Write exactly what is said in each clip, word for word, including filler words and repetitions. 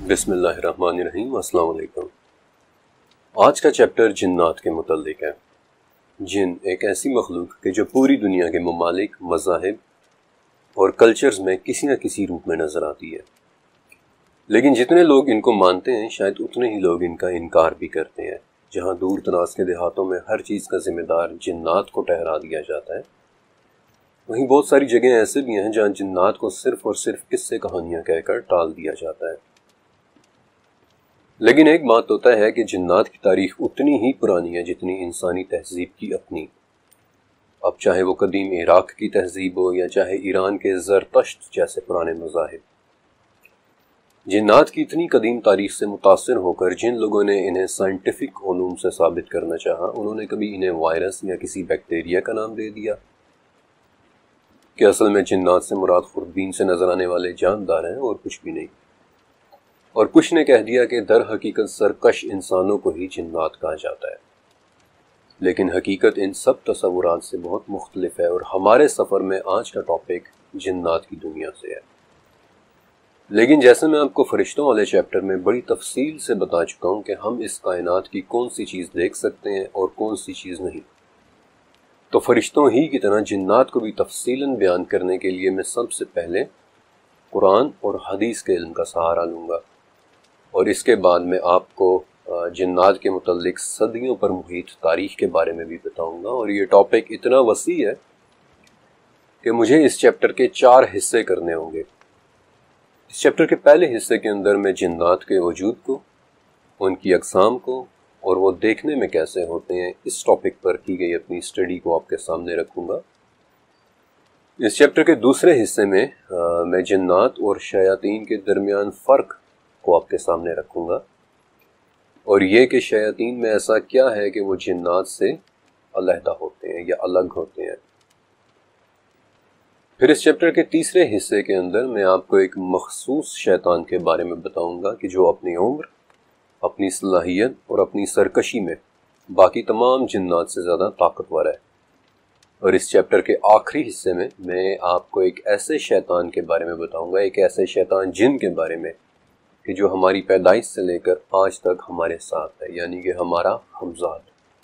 بسم اللہ الرحمن الرحیم۔ السلام علیکم۔ آج کا چیپٹر جنات کے متعلق ہے۔ جن ایک ایسی مخلوق کہ جو پوری دنیا کے ممالک، مذاہب اور کلچرز میں کسی نہ کسی روپ میں نظر آتی ہے، لیکن جتنے لوگ ان کو مانتے ہیں شاید اتنے ہی لوگ ان کا انکار بھی کرتے ہیں۔ جہاں دور دراز کے دیہاتوں میں ہر چیز کا ذمہ دار جنات کو ٹھہرا دیا جاتا ہے، وہیں بہت ساری جگہیں ایسے بھی ہیں جہاں جنات کو صرف اور صرف قصے کہانیاں کہہ کر ٹال دیا جاتا ہے۔ لیکن ایک بات تو طے ہے کہ جنات کی تاریخ اتنی ہی پرانی ہے جتنی انسانی تہذیب کی اپنی۔ اب چاہے وہ قدیم عراق کی تہذیب ہو یا چاہے ایران کے زرتشت جیسے پرانے مذاہب، جنات کی اتنی قدیم تاریخ سے متاثر ہو کر جن لوگوں نے انہیں سائنٹیفک علوم سے ثابت کرنا چاہا، انہوں نے کبھی انہیں وائرس یا کسی بیکٹیریا کا نام دے دیا کہ اصل میں جنات سے مراد خوردبین سے نظر آنے والے جاندار ہیں اور کچھ بھی نہیں، اور کچھ نے کہہ دیا کہ در حقیقت سرکش انسانوں کو ہی جنات کہا جاتا ہے۔ لیکن حقیقت ان سب تصورات سے بہت مختلف ہے، اور ہمارے سفر میں آج کا ٹاپک جنات کی دنیا سے ہے۔ لیکن جیسے میں آپ کو فرشتوں والے چیپٹر میں بڑی تفصیل سے بتا چکا ہوں کہ ہم اس کائنات کی کون سی چیز دیکھ سکتے ہیں اور کون سی چیز نہیں، تو فرشتوں ہی کی طرح جنات کو بھی تفصیلاً بیان کرنے کے لیے میں سب سے پہلے قرآن اور حدیث کے علم کا سہارا لوں گا، اور اس کے بعد میں آپ کو جنات کے متعلق صدیوں پر محیط تاریخ کے بارے میں بھی بتاؤں گا۔ اور یہ ٹاپک اتنا وسیع ہے کہ مجھے اس چیپٹر کے چار حصے کرنے ہوں گے۔ اس چیپٹر کے پہلے حصے کے اندر میں جنات کے وجود کو، ان کی اقسام کو اور وہ دیکھنے میں کیسے ہوتے ہیں، اس ٹاپک پر کی گئی اپنی اسٹڈی کو آپ کے سامنے رکھوں گا۔ اس چیپٹر کے دوسرے حصے میں میں جنات اور شیاطین کے درمیان فرق کو آپ کے سامنے رکھوں گا، اور یہ کہ شیاطین میں ایسا کیا ہے کہ وہ جنات سے علیحدہ ہوتے ہیں یا الگ ہوتے ہیں۔ پھر اس چیپٹر کے تیسرے حصے کے اندر میں آپ کو ایک مخصوص شیطان کے بارے میں بتاؤں گا کہ جو اپنی عمر، اپنی صلاحیت اور اپنی سرکشی میں باقی تمام جنات سے زیادہ طاقتور ہے۔ اور اس چیپٹر کے آخری حصے میں میں آپ کو ایک ایسے شیطان کے بارے میں بتاؤں گا، ایک ایسے شیطان جن کے بارے میں کہ جو ہماری پیدائش سے لے کر آج تک ہمارے ساتھ ہے، یعنی کہ ہمارا ہمزاد۔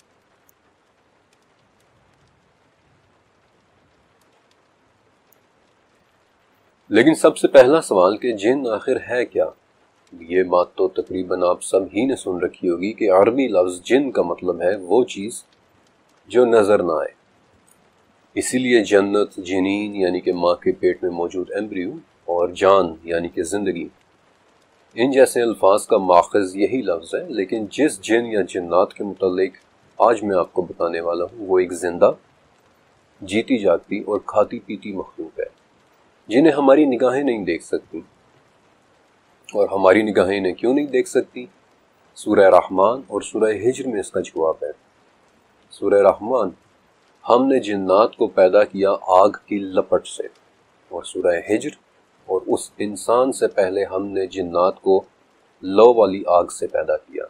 لیکن سب سے پہلا سوال کہ جن آخر ہے کیا؟ یہ بات تو تقریباً آپ سب ہی نے سن رکھی ہوگی کہ عربی لفظ جن کا مطلب ہے وہ چیز جو نظر نہ آئے۔ اسی لیے جنت، جنین یعنی کہ ماں کے پیٹ میں موجود ایمبریو، اور جان یعنی کہ زندگی، ان جیسے الفاظ کا ماخذ یہی لفظ ہے۔ لیکن جس جن یا جنات کے متعلق آج میں آپ کو بتانے والا ہوں وہ ایک زندہ، جیتی جاگتی اور کھاتی پیتی مخلوق ہے جنہیں ہماری نگاہیں نہیں دیکھ سکتی۔ اور ہماری نگاہیں انہیں کیوں نہیں دیکھ سکتی؟ سورہ رحمان اور سورہ ہجر میں اس کا جواب ہے۔ سورہ رحمان: ہم نے جنات کو پیدا کیا آگ کی لپٹ سے، اور سورہ ہجر: اور اس انسان سے پہلے ہم نے جنات کو لو والی آگ سے پیدا کیا۔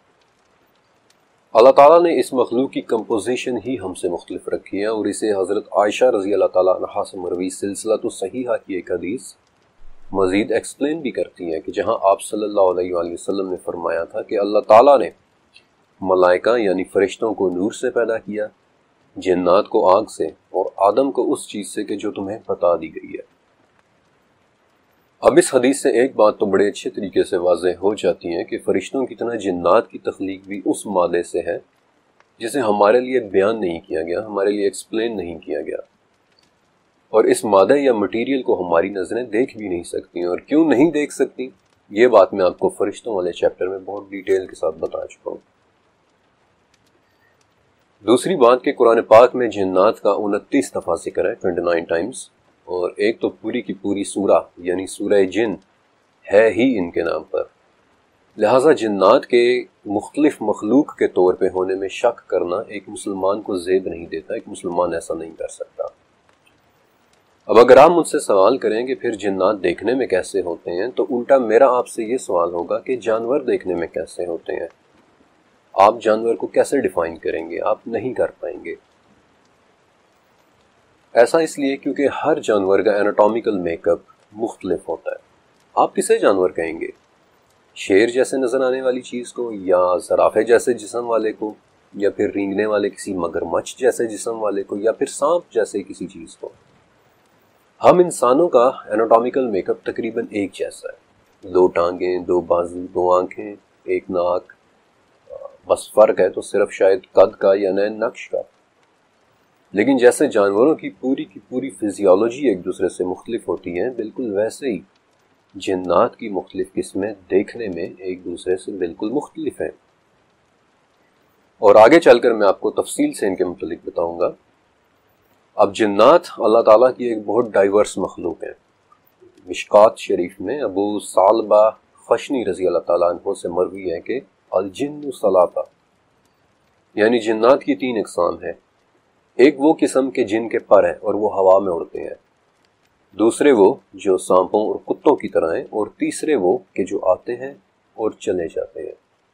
اللہ تعالیٰ نے اس مخلوق کی کمپوزیشن ہی ہم سے مختلف رکھی ہے، اور اسے حضرت عائشہ رضی اللہ تعالیٰ عنہا سے مروی سلسلۃ الصحیحہ کی ایک حدیث مزید ایکسپلین بھی کرتی ہے کہ جہاں آپ صلی اللہ علیہ وآلہ وسلم نے فرمایا تھا کہ اللہ تعالیٰ نے ملائکہ یعنی فرشتوں کو نور سے پیدا کیا، جنات کو آگ سے، اور آدم کو اس چیز سے کہ جو تمہیں بتا دی گئی ہے۔ اب اس حدیث سے ایک بات تو بڑے اچھے طریقے سے واضح ہو جاتی ہے کہ فرشتوں کی طرح جنات کی تخلیق بھی اس مادے سے ہے جسے ہمارے لیے بیان نہیں کیا گیا، ہمارے لیے ایکسپلین نہیں کیا گیا، اور اس مادے یا مٹیریل کو ہماری نظریں دیکھ بھی نہیں سکتی۔ اور کیوں نہیں دیکھ سکتی، یہ بات میں آپ کو فرشتوں والے چیپٹر میں بہت ڈیٹیل کے ساتھ بتا چکا ہوں۔ دوسری بات کہ قرآن پاک میں جنات کا انتیس دفعہ ذکر ہے، انتیس ٹائمز، اور ایک تو پوری کی پوری سورہ یعنی سورہ جن ہے ہی ان کے نام پر، لہٰذا جنات کے مختلف مخلوق کے طور پہ ہونے میں شک کرنا ایک مسلمان کو زیب نہیں دیتا، ایک مسلمان ایسا نہیں کر سکتا۔ اب اگر آپ مجھ سے سوال کریں کہ پھر جنات دیکھنے میں کیسے ہوتے ہیں، تو الٹا میرا آپ سے یہ سوال ہوگا کہ جانور دیکھنے میں کیسے ہوتے ہیں؟ آپ جانور کو کیسے ڈیفائن کریں گے؟ آپ نہیں کر پائیں گے۔ ایسا اس لیے کیونکہ ہر جانور کا اناٹومیکل میک اپ مختلف ہوتا ہے۔ آپ کسے جانور کہیں گے؟ شیر جیسے نظر آنے والی چیز کو، یا زرافے جیسے جسم والے کو، یا پھر رینگنے والے کسی مگرمچھ جیسے جسم والے کو، یا پھر سانپ جیسے کسی چیز کو۔ ہم انسانوں کا ایناٹامیکل میک اپ تقریباً ایک جیسا ہے، دو ٹانگیں، دو بازو، دو آنکھیں، ایک ناک، بس فرق ہے تو صرف شاید قد کا یا نئے نقش کا۔ لیکن جیسے جانوروں کی پوری کی پوری فزیولوجی ایک دوسرے سے مختلف ہوتی ہے، بالکل ویسے ہی جنات کی مختلف قسمیں دیکھنے میں ایک دوسرے سے بالکل مختلف ہیں، اور آگے چل کر میں آپ کو تفصیل سے ان کے متعلق بتاؤں گا۔ اب جنات اللہ تعالیٰ کی ایک بہت ڈائیورس مخلوق ہے۔ مشکات شریف میں ابو ثعلبہ خشنی رضی اللہ تعالیٰ عنہ سے مروی ہے کہ الجن ثلاثہ، یعنی جنات کی تین اقسام ہیں۔ ایک وہ قسم کے جن کے پر ہیں اور وہ ہوا میں اڑتے ہیں، دوسرے وہ جو سانپوں اور کتوں کی طرح ہیں، اور تیسرے وہ کہ جو آتے ہیں اور چلے جاتے ہیں۔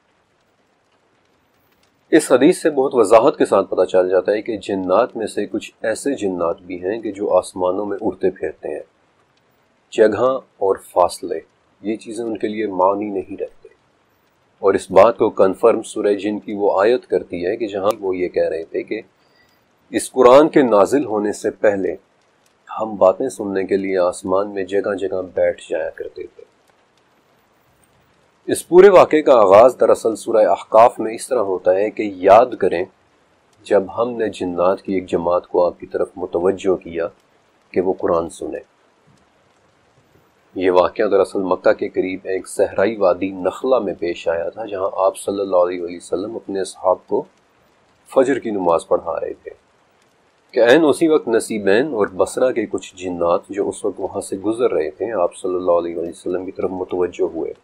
اس حدیث سے بہت وضاحت کے ساتھ پتہ چل جاتا ہے کہ جنات میں سے کچھ ایسے جنات بھی ہیں کہ جو آسمانوں میں اڑتے پھرتے ہیں۔ جگہ اور فاصلے یہ چیزیں ان کے لیے معنی نہیں رکھتے، اور اس بات کو کنفرم سورہ جن کی وہ آیت کرتی ہے کہ جہاں وہ یہ کہہ رہے تھے کہ اس قرآن کے نازل ہونے سے پہلے ہم باتیں سننے کے لیے آسمان میں جگہ جگہ بیٹھ جایا کرتے تھے۔ اس پورے واقعے کا آغاز دراصل سورہ احقاف میں اس طرح ہوتا ہے کہ یاد کریں جب ہم نے جنات کی ایک جماعت کو آپ کی طرف متوجہ کیا کہ وہ قرآن سنیں۔ یہ واقعہ دراصل مکہ کے قریب ایک صحرائی وادی نخلہ میں پیش آیا تھا، جہاں آپ صلی اللہ علیہ وسلم اپنے اصحاب کو فجر کی نماز پڑھا رہے تھے کہ عین اسی وقت نصیبین اور بصرہ کے کچھ جنات جو اس وقت وہاں سے گزر رہے تھے آپ صلی اللہ علیہ وسلم کی طرف متوجہ ہوئے۔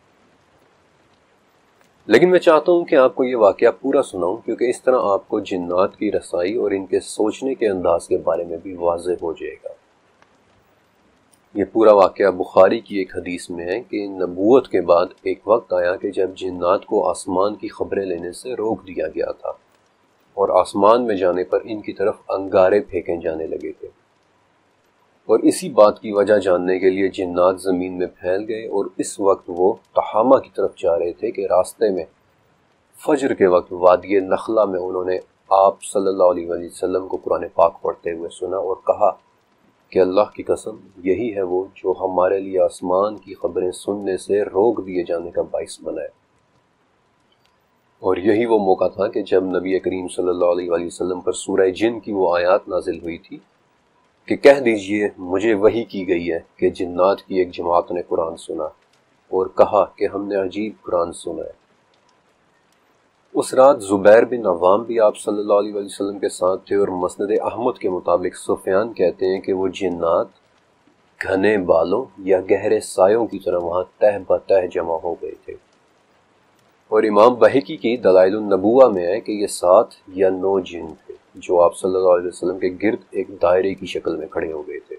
لیکن میں چاہتا ہوں کہ آپ کو یہ واقعہ پورا سناؤں، کیونکہ اس طرح آپ کو جنات کی رسائی اور ان کے سوچنے کے انداز کے بارے میں بھی واضح ہو جائے گا۔ یہ پورا واقعہ بخاری کی ایک حدیث میں ہے کہ نبوت کے بعد ایک وقت آیا کہ جب جنات کو آسمان کی خبریں لینے سے روک دیا گیا تھا، اور آسمان میں جانے پر ان کی طرف انگارے پھینکے جانے لگے تھے، اور اسی بات کی وجہ جاننے کے لیے جنات زمین میں پھیل گئے، اور اس وقت وہ تہامہ کی طرف جا رہے تھے کہ راستے میں فجر کے وقت وادی نخلہ میں انہوں نے آپ صلی اللہ علیہ وسلم کو قرآن پاک پڑھتے ہوئے سنا اور کہا کہ اللہ کی قسم یہی ہے وہ جو ہمارے لیے آسمان کی خبریں سننے سے روک دیے جانے کا باعث بنا ہے۔ اور یہی وہ موقع تھا کہ جب نبی کریم صلی اللہ علیہ وسلم پر سورہ جن کی وہ آیات نازل ہوئی تھی کہ کہہ دیجئے مجھے وحی کی گئی ہے کہ جنات کی ایک جماعت نے قرآن سنا اور کہا کہ ہم نے عجیب قرآن سنا ہے۔ اس رات زبیر بن عوام بھی آپ صلی اللہ علیہ وسلم کے ساتھ تھے، اور مسند احمد کے مطابق سفیان کہتے ہیں کہ وہ جنات گھنے بالوں یا گہرے سایوں کی طرح وہاں تہ بتہ جمع ہو گئے تھے، اور امام بہقی کی دلائل النبوہ میں ہے کہ یہ سات یا نو جن تھے جو آپ صلی اللہ علیہ وسلم کے گرد ایک دائرے کی شکل میں کھڑے ہو گئے تھے۔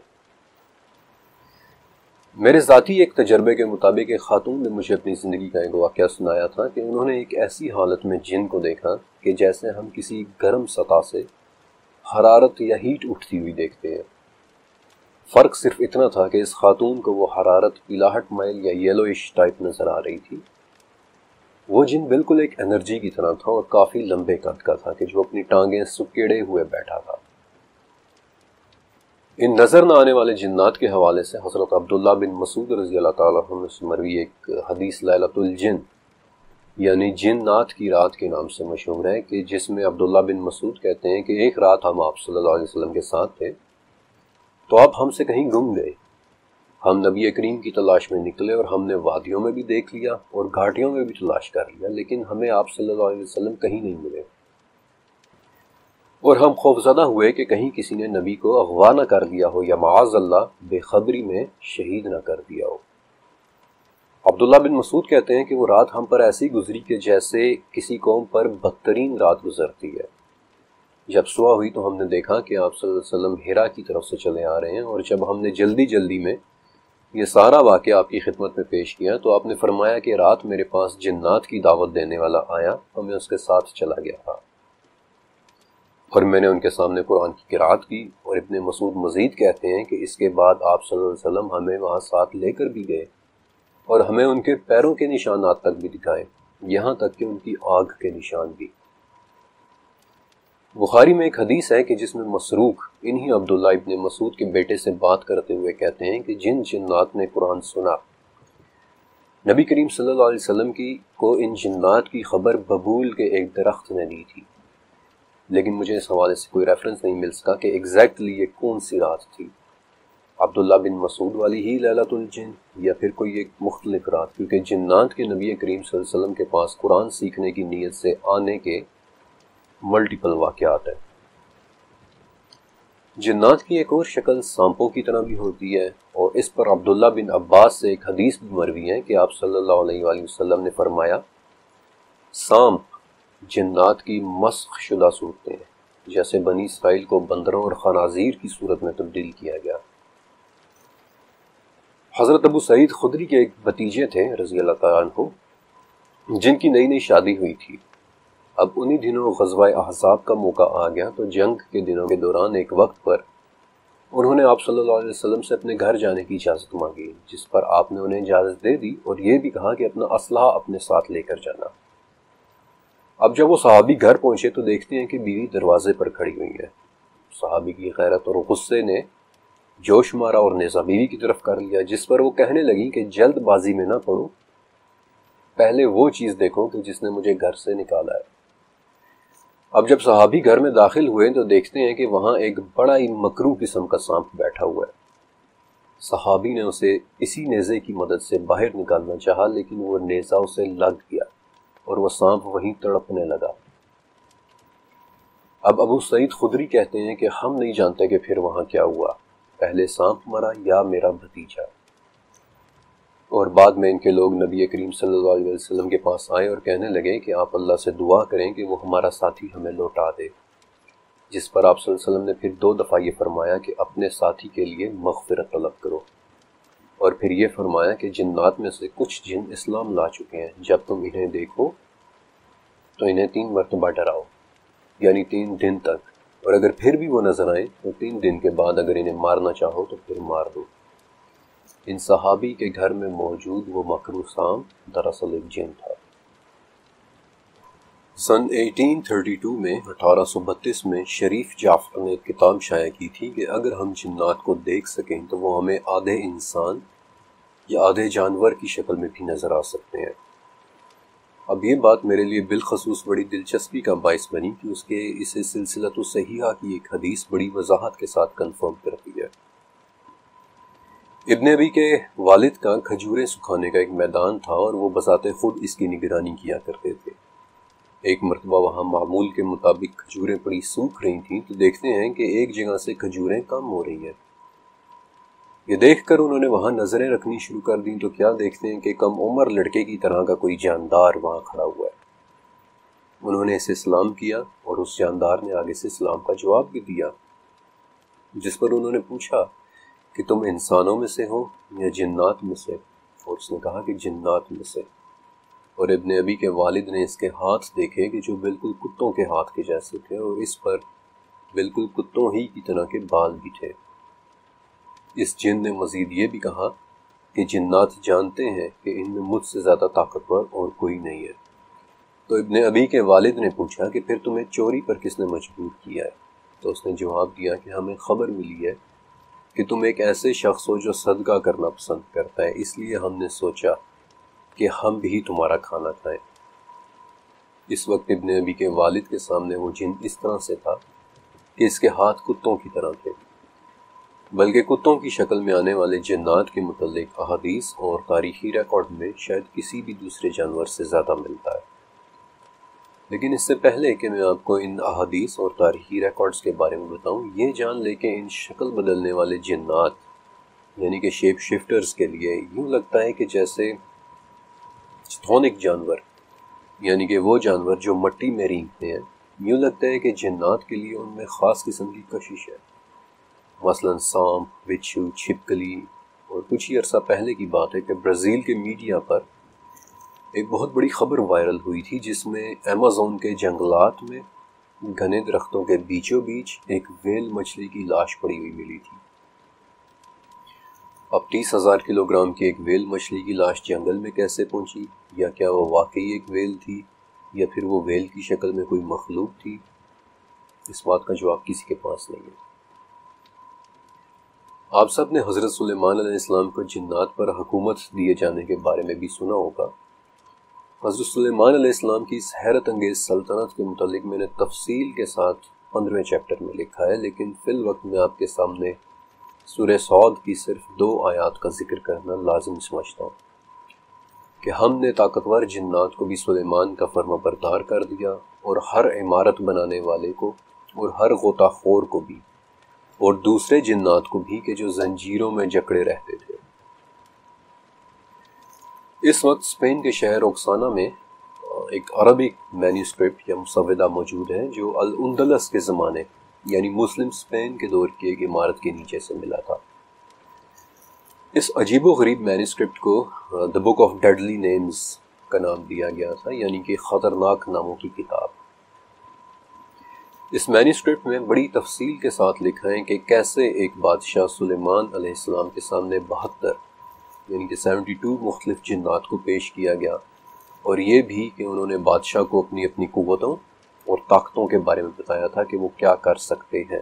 میرے ذاتی ایک تجربے کے مطابق ایک خاتون نے مجھے اپنی زندگی کا ایک واقعہ سنایا تھا کہ انہوں نے ایک ایسی حالت میں جن کو دیکھا کہ جیسے ہم کسی گرم سطح سے حرارت یا ہیٹ اٹھتی ہوئی دیکھتے ہیں۔ فرق صرف اتنا تھا کہ اس خاتون کو وہ حرارت پیلاہٹ مائل یا یلوئش ٹائپ نظر آ رہی تھی۔ وہ جن بالکل ایک انرجی کی طرح تھا اور کافی لمبے قد کا تھا کہ جو اپنی ٹانگیں سکیڑے ہوئے بیٹھا تھا۔ ان نظر نہ آنے والے جنات کے حوالے سے حضرت عبداللہ بن مسعود رضی اللہ تعالیٰ عنہ سے مروی ایک حدیث لیلۃ الجن یعنی جنات کی رات کے نام سے مشہور ہے، کہ جس میں عبداللہ بن مسعود کہتے ہیں کہ ایک رات ہم آپ صلی اللہ علیہ وسلم کے ساتھ تھے تو آپ ہم سے کہیں گم گئے۔ ہم نبی کریم کی تلاش میں نکلے اور ہم نے وادیوں میں بھی دیکھ لیا اور گھاٹیوں میں بھی تلاش کر لیا، لیکن ہمیں آپ صلی اللہ علیہ وسلم کہیں نہیں ملے، اور ہم خوفزدہ ہوئے کہ کہیں کسی نے نبی کو اغوا نہ کر دیا ہو یا معاذ اللہ بے خبری میں شہید نہ کر دیا ہو۔ عبداللہ بن مسعود کہتے ہیں کہ وہ رات ہم پر ایسی گزری کہ جیسے کسی قوم پر بدترین رات گزرتی ہے۔ جب صبح ہوئی تو ہم نے دیکھا کہ آپ صلی اللہ علیہ وسلم ہیرا کی طرف سے چلے آ رہے ہیں، اور جب ہم نے جلدی جلدی میں یہ سارا واقعہ آپ کی خدمت میں پیش کیا تو آپ نے فرمایا کہ رات میرے پاس جنات کی دعوت دینے والا آیا تو میں اس کے ساتھ چلا گیا تھا، اور میں نے ان کے سامنے قرآن کی قرأت کی۔ اور ابن مسعود مزید کہتے ہیں کہ اس کے بعد آپ صلی اللہ علیہ وسلم ہمیں وہاں ساتھ لے کر بھی گئے، اور ہمیں ان کے پیروں کے نشانات تک بھی دکھائے، یہاں تک کہ ان کی آنکھ کے نشان بھی۔ بخاری میں ایک حدیث ہے کہ جس میں مسروق انہی عبداللہ ابن مسعود کے بیٹے سے بات کرتے ہوئے کہتے ہیں کہ جن جنات نے قرآن سنا، نبی کریم صلی اللہ علیہ وسلم کی کو ان جنات کی خبر ببول کے ایک درخت نے دی تھی، لیکن مجھے اس حوالے سے کوئی ریفرنس نہیں مل سکا کہ ایگزیکٹلی یہ کون سی رات تھی، عبداللہ بن مسعود والی ہی لیلۃ الجن یا پھر کوئی ایک مختلف رات، کیونکہ جنات کے نبی کریم صلی اللہ علیہ وسلم کے پاس قرآن سیکھنے کی نیت سے آنے کے ملٹیپل واقعات ہیں۔ جنات کی ایک اور شکل سانپوں کی طرح بھی ہوتی ہے، اور اس پر عبداللہ بن عباس سے ایک حدیث بھی مروی ہے کہ آپ صلی اللہ علیہ وآلہ وسلم نے فرمایا، سانپ جنات کی مسخ شدہ صورتیں ہیں، جیسے بنی اسرائیل کو بندروں اور خنازیر کی صورت میں تبدیل کیا گیا۔ حضرت ابو سعید خدری کے ایک بھتیجے تھے رضی اللہ تعالیٰ عنہ، جن کی نئی نئی شادی ہوئی تھی۔ اب انہی دنوں غزوہ احزاب کا موقع آ گیا، تو جنگ کے دنوں کے دوران ایک وقت پر انہوں نے آپ صلی اللہ علیہ وسلم سے اپنے گھر جانے کی اجازت مانگی، جس پر آپ نے انہیں اجازت دے دی اور یہ بھی کہا کہ اپنا اسلحہ اپنے ساتھ لے کر جانا۔ اب جب وہ صحابی گھر پہنچے تو دیکھتے ہیں کہ بیوی دروازے پر کھڑی ہوئی ہے۔ صحابی کی غیرت اور غصے نے جوش مارا اور نیزہ بیوی کی طرف کر لیا، جس پر وہ کہنے لگی کہ جلد بازی میں نہ پڑو، پہلے وہ چیز دیکھو کہ جس نے مجھے گھر سے نکالا ہے۔ اب جب صحابی گھر میں داخل ہوئے تو دیکھتے ہیں کہ وہاں ایک بڑا ہی مکروہ قسم کا سانپ بیٹھا ہوا ہے۔ صحابی نے اسے اسی نیزے کی مدد سے باہر نکالنا چاہا، لیکن وہ نیزہ اسے لگ گیا اور وہ سانپ وہیں تڑپنے لگا۔ اب ابو سعید خدری کہتے ہیں کہ ہم نہیں جانتے کہ پھر وہاں کیا ہوا، پہلے سانپ مرا یا میرا بھتیجا۔ اور بعد میں ان کے لوگ نبی کریم صلی اللہ علیہ وسلم کے پاس آئے اور کہنے لگے کہ آپ اللہ سے دعا کریں کہ وہ ہمارا ساتھی ہمیں لوٹا دے، جس پر آپ صلی اللہ علیہ وسلم نے پھر دو دفعہ یہ فرمایا کہ اپنے ساتھی کے لیے مغفرت طلب کرو، اور پھر یہ فرمایا کہ جنات میں سے کچھ جن اسلام لا چکے ہیں، جب تم انہیں دیکھو تو انہیں تین مرتبہ ڈراؤ، یعنی تین دن تک، اور اگر پھر بھی وہ نظر آئیں تو تین دن کے بعد اگر انہیں مارنا چاہو تو پھر مار دو۔ ان صحابی کے گھر میں موجود وہ مکروہ سانپ دراصل ایک جن تھا۔ سن اٹھارہ سو بتیس میں اٹھارہ سو بتیس میں شریف جعفر نے ایک کتاب شائع کی تھی کہ اگر ہم جنات کو دیکھ سکیں تو وہ ہمیں آدھے انسان یا آدھے جانور کی شکل میں بھی نظر آ سکتے ہیں۔ اب یہ بات میرے لیے بالخصوص بڑی دلچسپی کا باعث بنی کہ اس کے اسے سلسلۃ الصحیحہ کی ایک حدیث بڑی وضاحت کے ساتھ کنفرم کرتی ہے۔ ابن ابی کے والد کا کھجوریں سکھانے کا ایک میدان تھا اور وہ بذات خود اس کی نگرانی کیا کرتے تھے۔ ایک مرتبہ وہاں معمول کے مطابق کھجوریں پڑی سوکھ رہی تھیں تو دیکھتے ہیں کہ ایک جگہ سے کھجوریں کم ہو رہی ہیں۔ یہ دیکھ کر انہوں نے وہاں نظریں رکھنی شروع کر دیں تو کیا دیکھتے ہیں کہ کم عمر لڑکے کی طرح کا کوئی جاندار وہاں کھڑا ہوا ہے۔ انہوں نے اسے سلام کیا اور اس جاندار نے آگے سے سلام کا جواب بھی دیا، جس پر انہوں نے پوچھا کہ تم انسانوں میں سے ہو یا جنات میں سے، اور اس نے کہا کہ جنات میں سے۔ اور ابن ابی کے والد نے اس کے ہاتھ دیکھے کہ جو بالکل کتوں کے ہاتھ کے جیسے تھے، اور اس پر بالکل کتوں ہی کی طرح کے بال بھی تھے۔ اس جن نے مزید یہ بھی کہا کہ جنات جانتے ہیں کہ ان میں مجھ سے زیادہ طاقتور اور کوئی نہیں ہے۔ تو ابن ابی کے والد نے پوچھا کہ پھر تمہیں چوری پر کس نے مجبور کیا ہے؟ تو اس نے جواب دیا کہ ہمیں خبر ملی ہے کہ تم ایک ایسے شخص ہو جو صدقہ کرنا پسند کرتا ہے، اس لیے ہم نے سوچا کہ ہم بھی تمہارا کھانا کھائیں۔ اس وقت ابن ابی کے والد کے سامنے وہ جن اس طرح سے تھا کہ اس کے ہاتھ کتوں کی طرح تھے، بلکہ کتوں کی شکل میں آنے والے جنات کے متعلق احادیث اور تاریخی ریکارڈ میں شاید کسی بھی دوسرے جانور سے زیادہ ملتا ہے۔ لیکن اس سے پہلے کہ میں آپ کو ان احادیث اور تاریخی ریکارڈز کے بارے میں بتاؤں، یہ جان لے کہ ان شکل بدلنے والے جنات یعنی کہ شیپ شفٹرز کے لیے یوں لگتا ہے کہ جیسے چتھونک جانور یعنی کہ وہ جانور جو مٹی میں رینگتے ہیں، یوں لگتا ہے کہ جنات کے لیے ان میں خاص قسم کی کشش ہے۔ مثلا سانپ، بچھو، چھپکلی، اور کچھ ہی عرصہ پہلے کی بات ہے کہ برازیل کے میڈیا پر ایک بہت بڑی خبر وائرل ہوئی تھی جس میں ایمیزون کے جنگلات میں گھنے درختوں کے بیچوں بیچ ایک ویل مچھلی کی لاش پڑی ہوئی ملی تھی۔ اب تیس ہزار کلو گرام کی ایک ویل مچھلی کی لاش جنگل میں کیسے پہنچی، یا کیا وہ واقعی ایک ویل تھی یا پھر وہ ویل کی شکل میں کوئی مخلوق تھی، اس بات کا جواب کسی کے پاس نہیں ہے۔ آپ سب نے حضرت سلیمان علیہ السلام کو جنات پر حکومت دیے جانے کے بارے میں بھی سنا ہوگا۔ حضرت سلیمان علیہ السلام کی اس حیرت انگیز سلطنت کے متعلق میں نے تفصیل کے ساتھ پندرہویں چیپٹر میں لکھا ہے، لیکن فی الوقت میں آپ کے سامنے سورہ صاد کی صرف دو آیات کا ذکر کرنا لازم سمجھتا ہوں کہ ہم نے طاقتور جنات کو بھی سلیمان کا فرما بردار کر دیا، اور ہر عمارت بنانے والے کو اور ہر غوطہ خور کو بھی، اور دوسرے جنات کو بھی کہ جو زنجیروں میں جکڑے رہتے تھے۔ اس وقت اسپین کے شہر روکسانہ میں ایک عربی مینیوسکرپٹ یا مسودہ موجود ہے جو الاندلس کے زمانے یعنی مسلم اسپین کے دور کی ایک عمارت کے نیچے سے ملا تھا۔ اس عجیب و غریب مینیوسکرپٹ کو the book of deadly names کا نام دیا گیا تھا، یعنی کہ خطرناک ناموں کی کتاب۔ اس مینیوسکرپٹ میں بڑی تفصیل کے ساتھ لکھا ہے کہ کیسے ایک بادشاہ سلیمان علیہ السلام کے سامنے بہتر یعنی کہ سیونٹی ٹو مختلف جنات کو پیش کیا گیا، اور یہ بھی کہ انہوں نے بادشاہ کو اپنی اپنی قوتوں اور طاقتوں کے بارے میں بتایا تھا کہ وہ کیا کر سکتے ہیں۔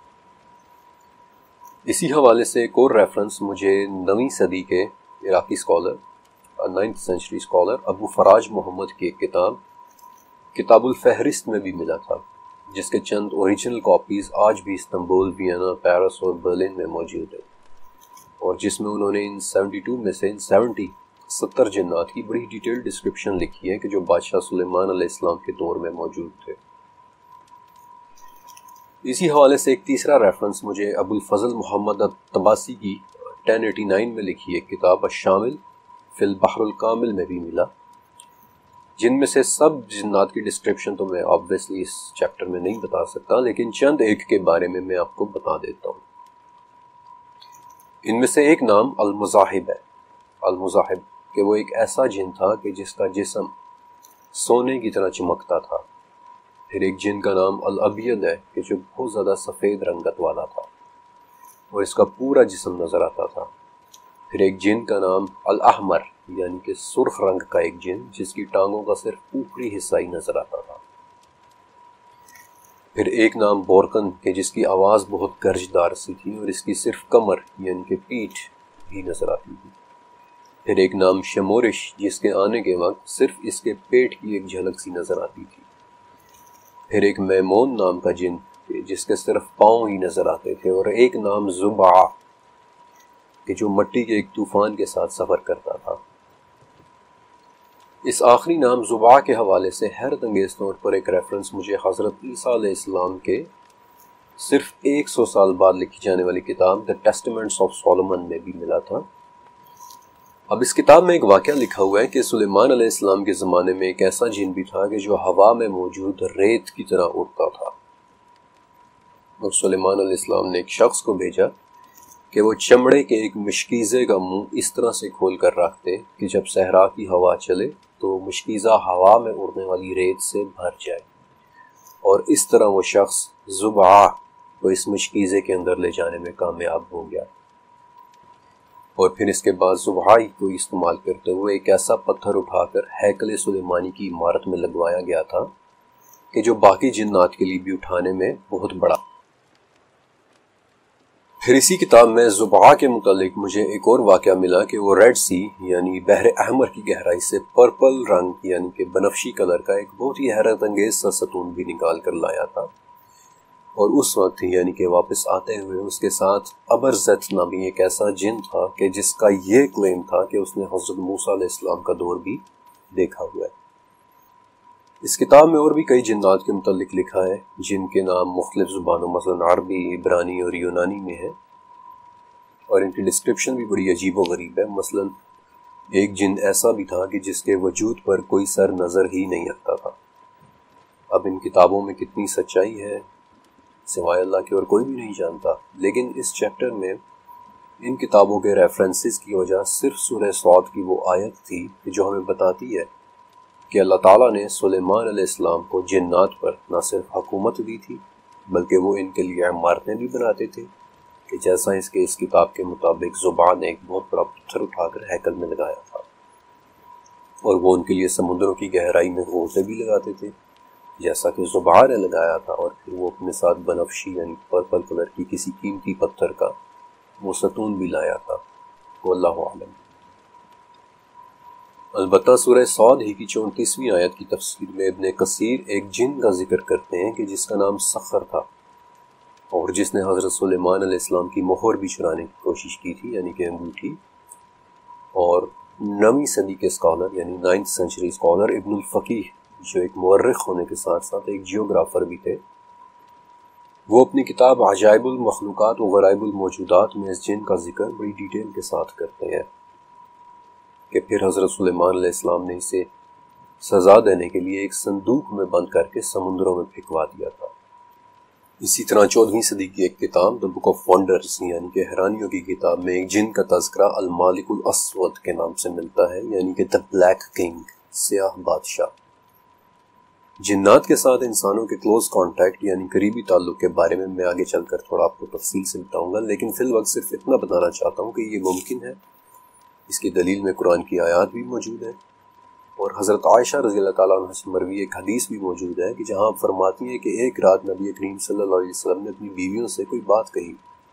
اسی حوالے سے ایک اور ریفرنس مجھے نویں صدی کے عراقی scholar ninth century scholar Abu Faraj Muhammad کی ایک کتاب کتاب الفہرست میں بھی ملا تھا، جس کے چند اوریجنل کاپیز آج بھی استنبول، وینا، پیرس اور برلن میں موجود ہیں، اور جس میں انہوں نے ان سیونٹی ٹو میں سے ان سیونٹی ستر جنات کی بڑی ڈیٹیل ڈسکرپشن لکھی ہے کہ جو بادشاہ سلیمان علیہ السلام کے دور میں موجود تھے۔ اسی حوالے سے ایک تیسرا ریفرنس مجھے ابو الفضل محمد الطباسی کی ٹین ایٹی نائن میں لکھی ایک کتاب الشامل فی البحر الکامل میں بھی ملا، جن میں سے سب جنات کی ڈسکرپشن تو میں آبویسلی اس چیپٹر میں نہیں بتا سکتا، لیکن چند ایک کے بارے میں میں آپ کو بتا دیتا ہوں۔ ان میں سے ایک نام المزاحب ہے، المزاحب کہ وہ ایک ایسا جن تھا کہ جس کا جسم سونے کی طرح چمکتا تھا۔ پھر ایک جن کا نام الابید ہے کہ جو بہت زیادہ سفید رنگت والا تھا اور اس کا پورا جسم نظر آتا تھا۔ پھر ایک جن کا نام الاحمر یعنی کہ سرخ رنگ کا ایک جن جس کی ٹانگوں کا صرف اوپری حصہ ہی نظر آتا تھا۔ پھر ایک نام بورکن کہ جس کی آواز بہت گرجدار سی تھی اور اس کی صرف کمر یعنی کہ پیٹھ ہی نظر آتی تھی۔ پھر ایک نام شمورش جس کے آنے کے وقت صرف اس کے پیٹ کی ایک جھلک سی نظر آتی تھی۔ پھر ایک میمون نام کا جن جس کے صرف پاؤں ہی نظر آتے تھے، اور ایک نام زبع کہ جو مٹی کے ایک طوفان کے ساتھ سفر کرتا تھا۔ اس آخری نام زبع کے حوالے سے حیرت انگیز طور پر ایک ریفرنس مجھے حضرت عیسیٰ علیہ السلام کے صرف ایک سو سال بعد لکھی جانے والی کتاب دی ٹیسٹمنٹس آف سولومن میں بھی ملا تھا۔ اب اس کتاب میں ایک واقعہ لکھا ہوا ہے کہ سلیمان علیہ السلام کے زمانے میں ایک ایسا جن بھی تھا کہ جو ہوا میں موجود ریت کی طرح اڑتا تھا، اور سلیمان علیہ السلام نے ایک شخص کو بھیجا کہ وہ چمڑے کے ایک مشکیزے کا منہ اس طرح سے کھول کر رکھ دے کہ جب صحرا کی ہوا چلے تو مشکیزہ ہوا میں اڑنے والی ریت سے بھر جائے، اور اس طرح وہ شخص زبع کو اس مشکیزے کے اندر لے جانے میں کامیاب ہو گیا۔ اور پھر اس کے بعد زبعی کو استعمال کرتے ہوئے ایک ایسا پتھر اٹھا کر ہیکل سلیمانی کی عمارت میں لگوایا گیا تھا کہ جو باقی جنات کے لیے بھی اٹھانے میں بہت بڑا۔ پھر اسی کتاب میں زبع کے متعلق مجھے ایک اور واقعہ ملا کہ وہ ریڈ سی یعنی بحر احمر کی گہرائی سے پرپل رنگ یعنی کہ بنفشی کلر کا ایک بہت ہی حیرت انگیز سا ستون بھی نکال کر لایا تھا، اور اس وقت یعنی کہ واپس آتے ہوئے اس کے ساتھ ابرزت نامی ایک ایسا جن تھا کہ جس کا یہ کلیم تھا کہ اس نے حضرت موسیٰ علیہ السلام کا دور بھی دیکھا ہوا ہے۔ اس کتاب میں اور بھی کئی جنات کے متعلق لکھا ہے جن کے نام مختلف زبانوں مثلا عربی، عبرانی اور یونانی میں ہے، اور ان کی ڈسکرپشن بھی بڑی عجیب و غریب ہے۔ مثلا ایک جن ایسا بھی تھا کہ جس کے وجود پر کوئی سر نظر ہی نہیں آتا تھا۔ اب ان کتابوں میں کتنی سچائی ہے سوائے اللہ کے اور کوئی بھی نہیں جانتا، لیکن اس چیپٹر میں ان کتابوں کے ریفرنسز کی وجہ صرف سورہ صاد کی وہ آیت تھی جو ہمیں بتاتی ہے کہ اللہ تعالیٰ نے سلیمان علیہ السلام کو جنات پر نہ صرف حکومت دی تھی بلکہ وہ ان کے لیے عمارتیں بھی بناتے تھے، کہ جیسا اس کے اس کتاب کے مطابق زبان نے ایک بہت بڑا پتھر اٹھا کر ہیکل میں لگایا تھا، اور وہ ان کے لیے سمندروں کی گہرائی میں غوطے بھی لگاتے تھے جیسا کہ زبان نے لگایا تھا، اور پھر وہ اپنے ساتھ بنفشی یعنی پرپل کلر کی کسی قیمتی پتھر کا وہ ستون بھی لایا تھا۔ واللہ عالم۔ البتہ سورہ صاد ہی کی چونتیسویں آیت کی تفسیر میں ابن کثیر ایک جن کا ذکر کرتے ہیں کہ جس کا نام سخر تھا، اور جس نے حضرت سلیمان علیہ السلام کی مہر بھی چرانے کی کوشش کی تھی، یعنی کہ انگوٹھی۔ اور نویں صدی کے اسکالر یعنی نائنتھ سینچری اسکالر ابن الفقیہ، جو ایک مورخ ہونے کے ساتھ ساتھ ایک جیوگرافر بھی تھے، وہ اپنی کتاب عجائب المخلوقات و غرائب الموجودات میں اس جن کا ذکر بڑی ڈیٹیل کے ساتھ کرتے ہیں کہ پھر حضرت سلیمان علیہ السلام نے اسے سزا دینے کے لیے ایک صندوق میں بند کر کے سمندروں میں پھینکوا دیا تھا۔ اسی طرح چودہویں صدی کی ایک کتاب دا بک آف ونڈرز یعنی کہ حیرانیوں کی کتاب میں ایک جن کا تذکرہ المالک الاسود کے نام سے ملتا ہے، یعنی کہ دا بلیک کنگ، سیاہ بادشاہ۔ جنات کے ساتھ انسانوں کے کلوز کانٹیکٹ یعنی قریبی تعلق کے بارے میں میں آگے چل کر تھوڑا آپ کو تفصیل سے بتاؤں گا، لیکن فی الوقت صرف اتنا بتانا چاہتا ہوں کہ یہ ممکن ہے۔ اس کی دلیل میں قرآن کی آیات بھی موجود ہے، اور حضرت عائشہ رضی اللہ تعالیٰ عنہ سے مروی ایک حدیث بھی موجود ہے کہ جہاں آپ فرماتی ہیں کہ ایک رات نبی کریم صلی اللہ علیہ وسلم نے اپنی بیویوں سے کوئی بات کہی،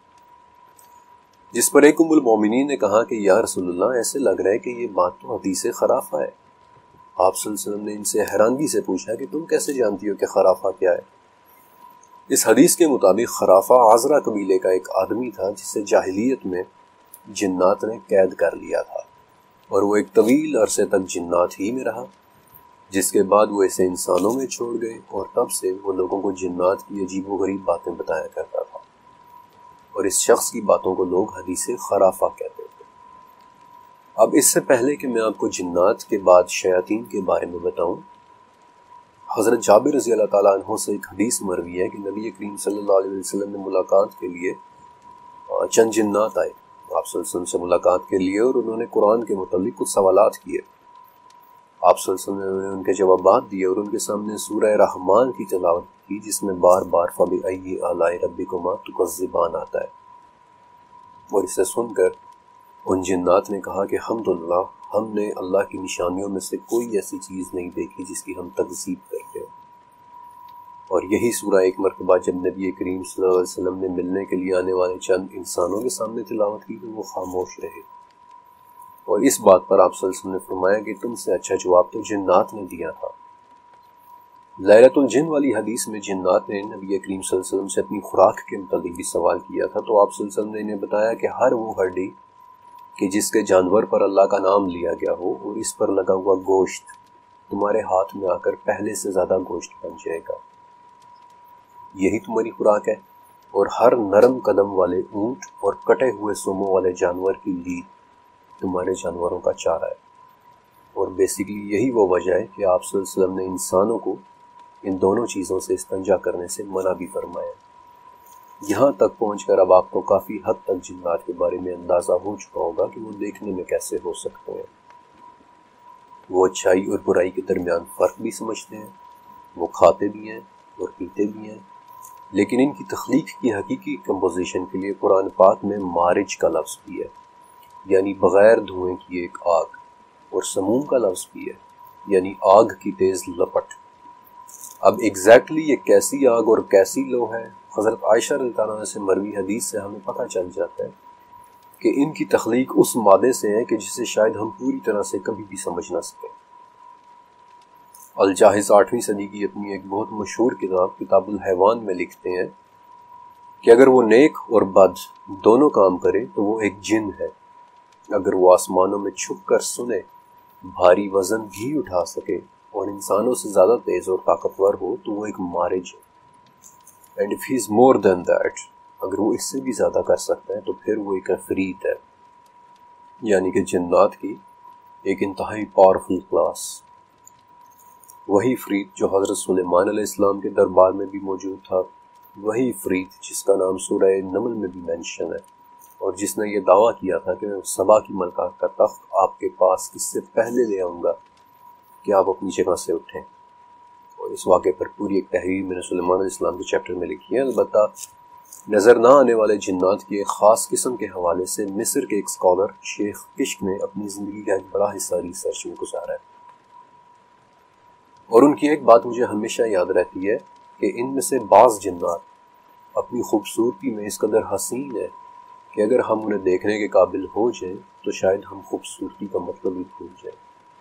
جس پر ایک ام المومنین نے کہا کہ یا رسول اللہ، ایسے لگ رہا ہے کہ یہ بات تو حدیث خرافہ ہے۔ آپ صلی اللہ علیہ وسلم نے ان سے حیرانگی سے پوچھا کہ تم کیسے جانتی ہو کہ خرافہ کیا ہے؟ اس حدیث کے مطابق خرافہ عذرا قبیلے کا ایک آدمی تھا جسے جاہلیت میں جنات نے قید کر لیا تھا، اور وہ ایک طویل عرصے تک جنات ہی میں رہا، جس کے بعد وہ اسے انسانوں میں چھوڑ گئے، اور تب سے وہ لوگوں کو جنات کی عجیب و غریب باتیں بتایا کرتا تھا، اور اس شخص کی باتوں کو لوگ حدیث خرافہ کہتے تھے۔ اب اس سے پہلے کہ میں آپ کو جنات کے بعد شیاطین کے بارے میں بتاؤں، حضرت جابر رضی اللہ تعالیٰ عنہ سے ایک حدیث مروی ہے کہ نبی کریم صلی اللہ علیہ وسلم نے ملاقات کے لیے چند جنات آئے آپ صلی اللہ علیہ وسلم سے ملاقات کے لیے، اور انہوں نے قرآن کے متعلق کچھ سوالات کیے۔ آپ صلی اللہ علیہ وسلم نے ان کے جوابات دیے اور ان کے سامنے سورہ رحمان کی تلاوت کی، جس میں بار بار فَبِأَيِّ آلَاءِ رَبِّكُمَا تُكَذِّبَانِ آتا ہے، اور اسے سن کر ان جنات نے کہا کہ الحمدللہ، ہم نے اللہ کی نشانیوں میں سے کوئی ایسی چیز نہیں دیکھی جس کی ہم تکذیب کرتے ہیں۔ اور یہی سورہ ایک مرتبہ جب نبی کریم صلی اللہ علیہ وسلم نے ملنے کے لیے آنے والے چند انسانوں کے سامنے تلاوت کی تو وہ خاموش رہے، اور اس بات پر آپ صلی اللہ علیہ وسلم نے فرمایا کہ تم سے اچھا جواب تو جنات نے دیا تھا۔ لیلۃ الجن والی حدیث میں جنات نے نبی کریم صلی اللہ علیہ وسلم سے اپنی خوراک کے متعلق بھی سوال کیا تھا، تو آپ صلی اللہ علیہ وسلم نے انہیں بتایا کہ ہر وہ ہڈی کہ جس کے جانور پر اللہ کا نام لیا گیا ہو اور اس پر لگا ہوا گوشت تمہارے ہاتھ میں آ کر پہلے سے زیادہ گوشت بن جائے گا، یہی تمہاری خوراک ہے۔ اور ہر نرم قدم والے اونٹ اور کٹے ہوئے سوموں والے جانور کی لید تمہارے جانوروں کا چارہ ہے۔ اور بیسیکلی یہی وہ وجہ ہے کہ آپ صلی اللہ علیہ وسلم نے انسانوں کو ان دونوں چیزوں سے استنجا کرنے سے منع بھی فرمایا۔ یہاں تک پہنچ کر اب آپ کو کافی حد تک جنات کے بارے میں اندازہ ہو چکا ہوگا کہ وہ دیکھنے میں کیسے ہو سکتے ہیں۔ وہ اچھائی اور برائی کے درمیان فرق بھی سمجھتے ہیں، وہ کھاتے بھی ہیں اور پیتے بھی ہیں، لیکن ان کی تخلیق کی حقیقی کمپوزیشن کے لیے قرآن پاک میں مارج کا لفظ بھی ہے، یعنی بغیر دھوئیں کی ایک آگ، اور سموم کا لفظ بھی ہے، یعنی آگ کی تیز لپٹ۔ اب ایگزیکٹلی یہ کیسی آگ اور کیسی لو ہے، حضرت عائشہ رضی اللہ عنہا سے مروی حدیث سے ہمیں پتہ چل جاتا ہے کہ ان کی تخلیق اس مادے سے ہے کہ جسے شاید ہم پوری طرح سے کبھی بھی سمجھ نہ سکیں۔ الجاحظ آٹھویں صدی کی اپنی ایک بہت مشہور کتاب کتاب الحیوان میں لکھتے ہیں کہ اگر وہ نیک اور بد دونوں کام کرے تو وہ ایک جن ہے، اگر وہ آسمانوں میں چھپ کر سنے، بھاری وزن بھی اٹھا سکے اور انسانوں سے زیادہ تیز اور طاقتور ہو تو وہ ایک مارج ہے، and if he is more than that، اگر وہ اس سے بھی زیادہ کر سکتا ہے تو پھر وہ ایک عفریت ہے، یعنی کہ جنات کی ایک انتہائی پاورفل کلاس۔ وہی عفریت جو حضرت سلیمان علیہ السلام کے دربار میں بھی موجود تھا، وہی عفریت جس کا نام سورہ نمل میں بھی مینشن ہے، اور جس نے یہ دعویٰ کیا تھا کہ سبا کی ملکہ کا تخت آپ کے پاس اس سے پہلے لے آؤں گا کہ آپ اپنی جگہ سے اٹھیں۔ اور اس واقعے پر پوری ایک تحریر میں نے سلیمان علیہ السلام کے چیپٹر میں لکھی ہے، البتہ نظر نہ آنے والے جنات کی ایک خاص قسم کے حوالے سے مصر کے ایک اسکالر شیخ کشک نے اپنی زندگی کا ایک بڑا حصہ ریسرچ میں گزارا ہے، اور ان کی ایک بات مجھے ہمیشہ یاد رہتی ہے کہ ان میں سے بعض جنات اپنی خوبصورتی میں اس قدر حسین ہے کہ اگر ہم انہیں دیکھنے کے قابل ہو جائیں تو شاید ہم خوبصورتی کا مطلب ہی بھول جائیں۔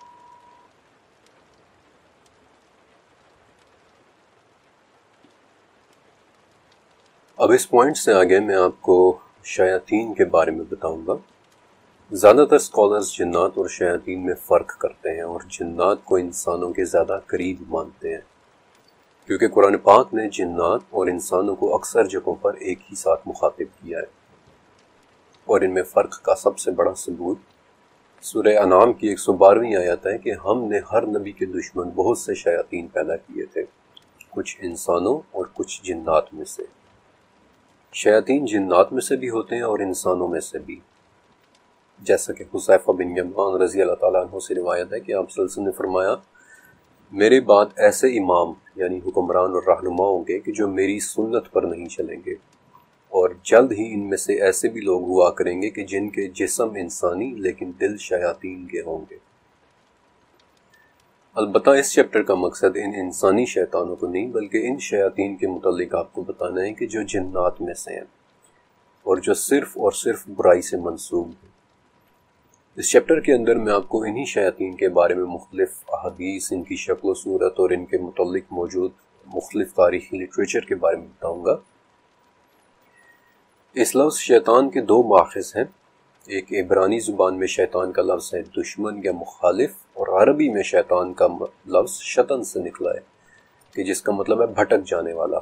اب اس پوائنٹ سے آگے میں آپ کو شیاطین کے بارے میں بتاؤں گا۔ زیادہ تر اسکالرز جنات اور شیاطین میں فرق کرتے ہیں اور جنات کو انسانوں کے زیادہ قریب مانتے ہیں، کیونکہ قرآن پاک نے جنات اور انسانوں کو اکثر جگہوں پر ایک ہی ساتھ مخاطب کیا ہے، اور ان میں فرق کا سب سے بڑا ثبوت سورہ انعام کی ایک سو بارہویں آیت ہے کہ ہم نے ہر نبی کے دشمن بہت سے شیاطین پیدا کیے تھے، کچھ انسانوں اور کچھ جنات میں سے۔ شیاطین جنات میں سے بھی ہوتے ہیں اور انسانوں میں سے بھی، جیسا کہ حذیفہ بن یمان رضی اللہ تعالیٰ عنہ سے روایت ہے کہ آپ صلی اللہ علیہ وسلم نے فرمایا، میرے بعد ایسے امام یعنی حکمران اور رہنما ہوں گے کہ جو میری سنت پر نہیں چلیں گے، اور جلد ہی ان میں سے ایسے بھی لوگ ہوا کریں گے کہ جن کے جسم انسانی لیکن دل شیاطین کے ہوں گے۔ البتہ اس چیپٹر کا مقصد ان انسانی شیطانوں کو نہیں بلکہ ان شیاطین کے متعلق آپ کو بتانا ہے کہ جو جنات میں سے ہیں اور جو صرف اور صرف برائی سے منسوب ہیں۔ اس چیپٹر کے اندر میں آپ کو انہی شیاطین کے بارے میں مختلف احادیث، ان کی شکل و صورت اور ان کے متعلق موجود مختلف تاریخی لٹریچر کے بارے میں بتاؤں گا۔ اس لفظ شیطان کے دو ماخذ ہیں، ایک عبرانی زبان میں شیطان کا لفظ ہے دشمن یا مخالف، اور عربی میں شیطان کا لفظ شطن سے نکلا ہے کہ جس کا مطلب ہے بھٹک جانے والا۔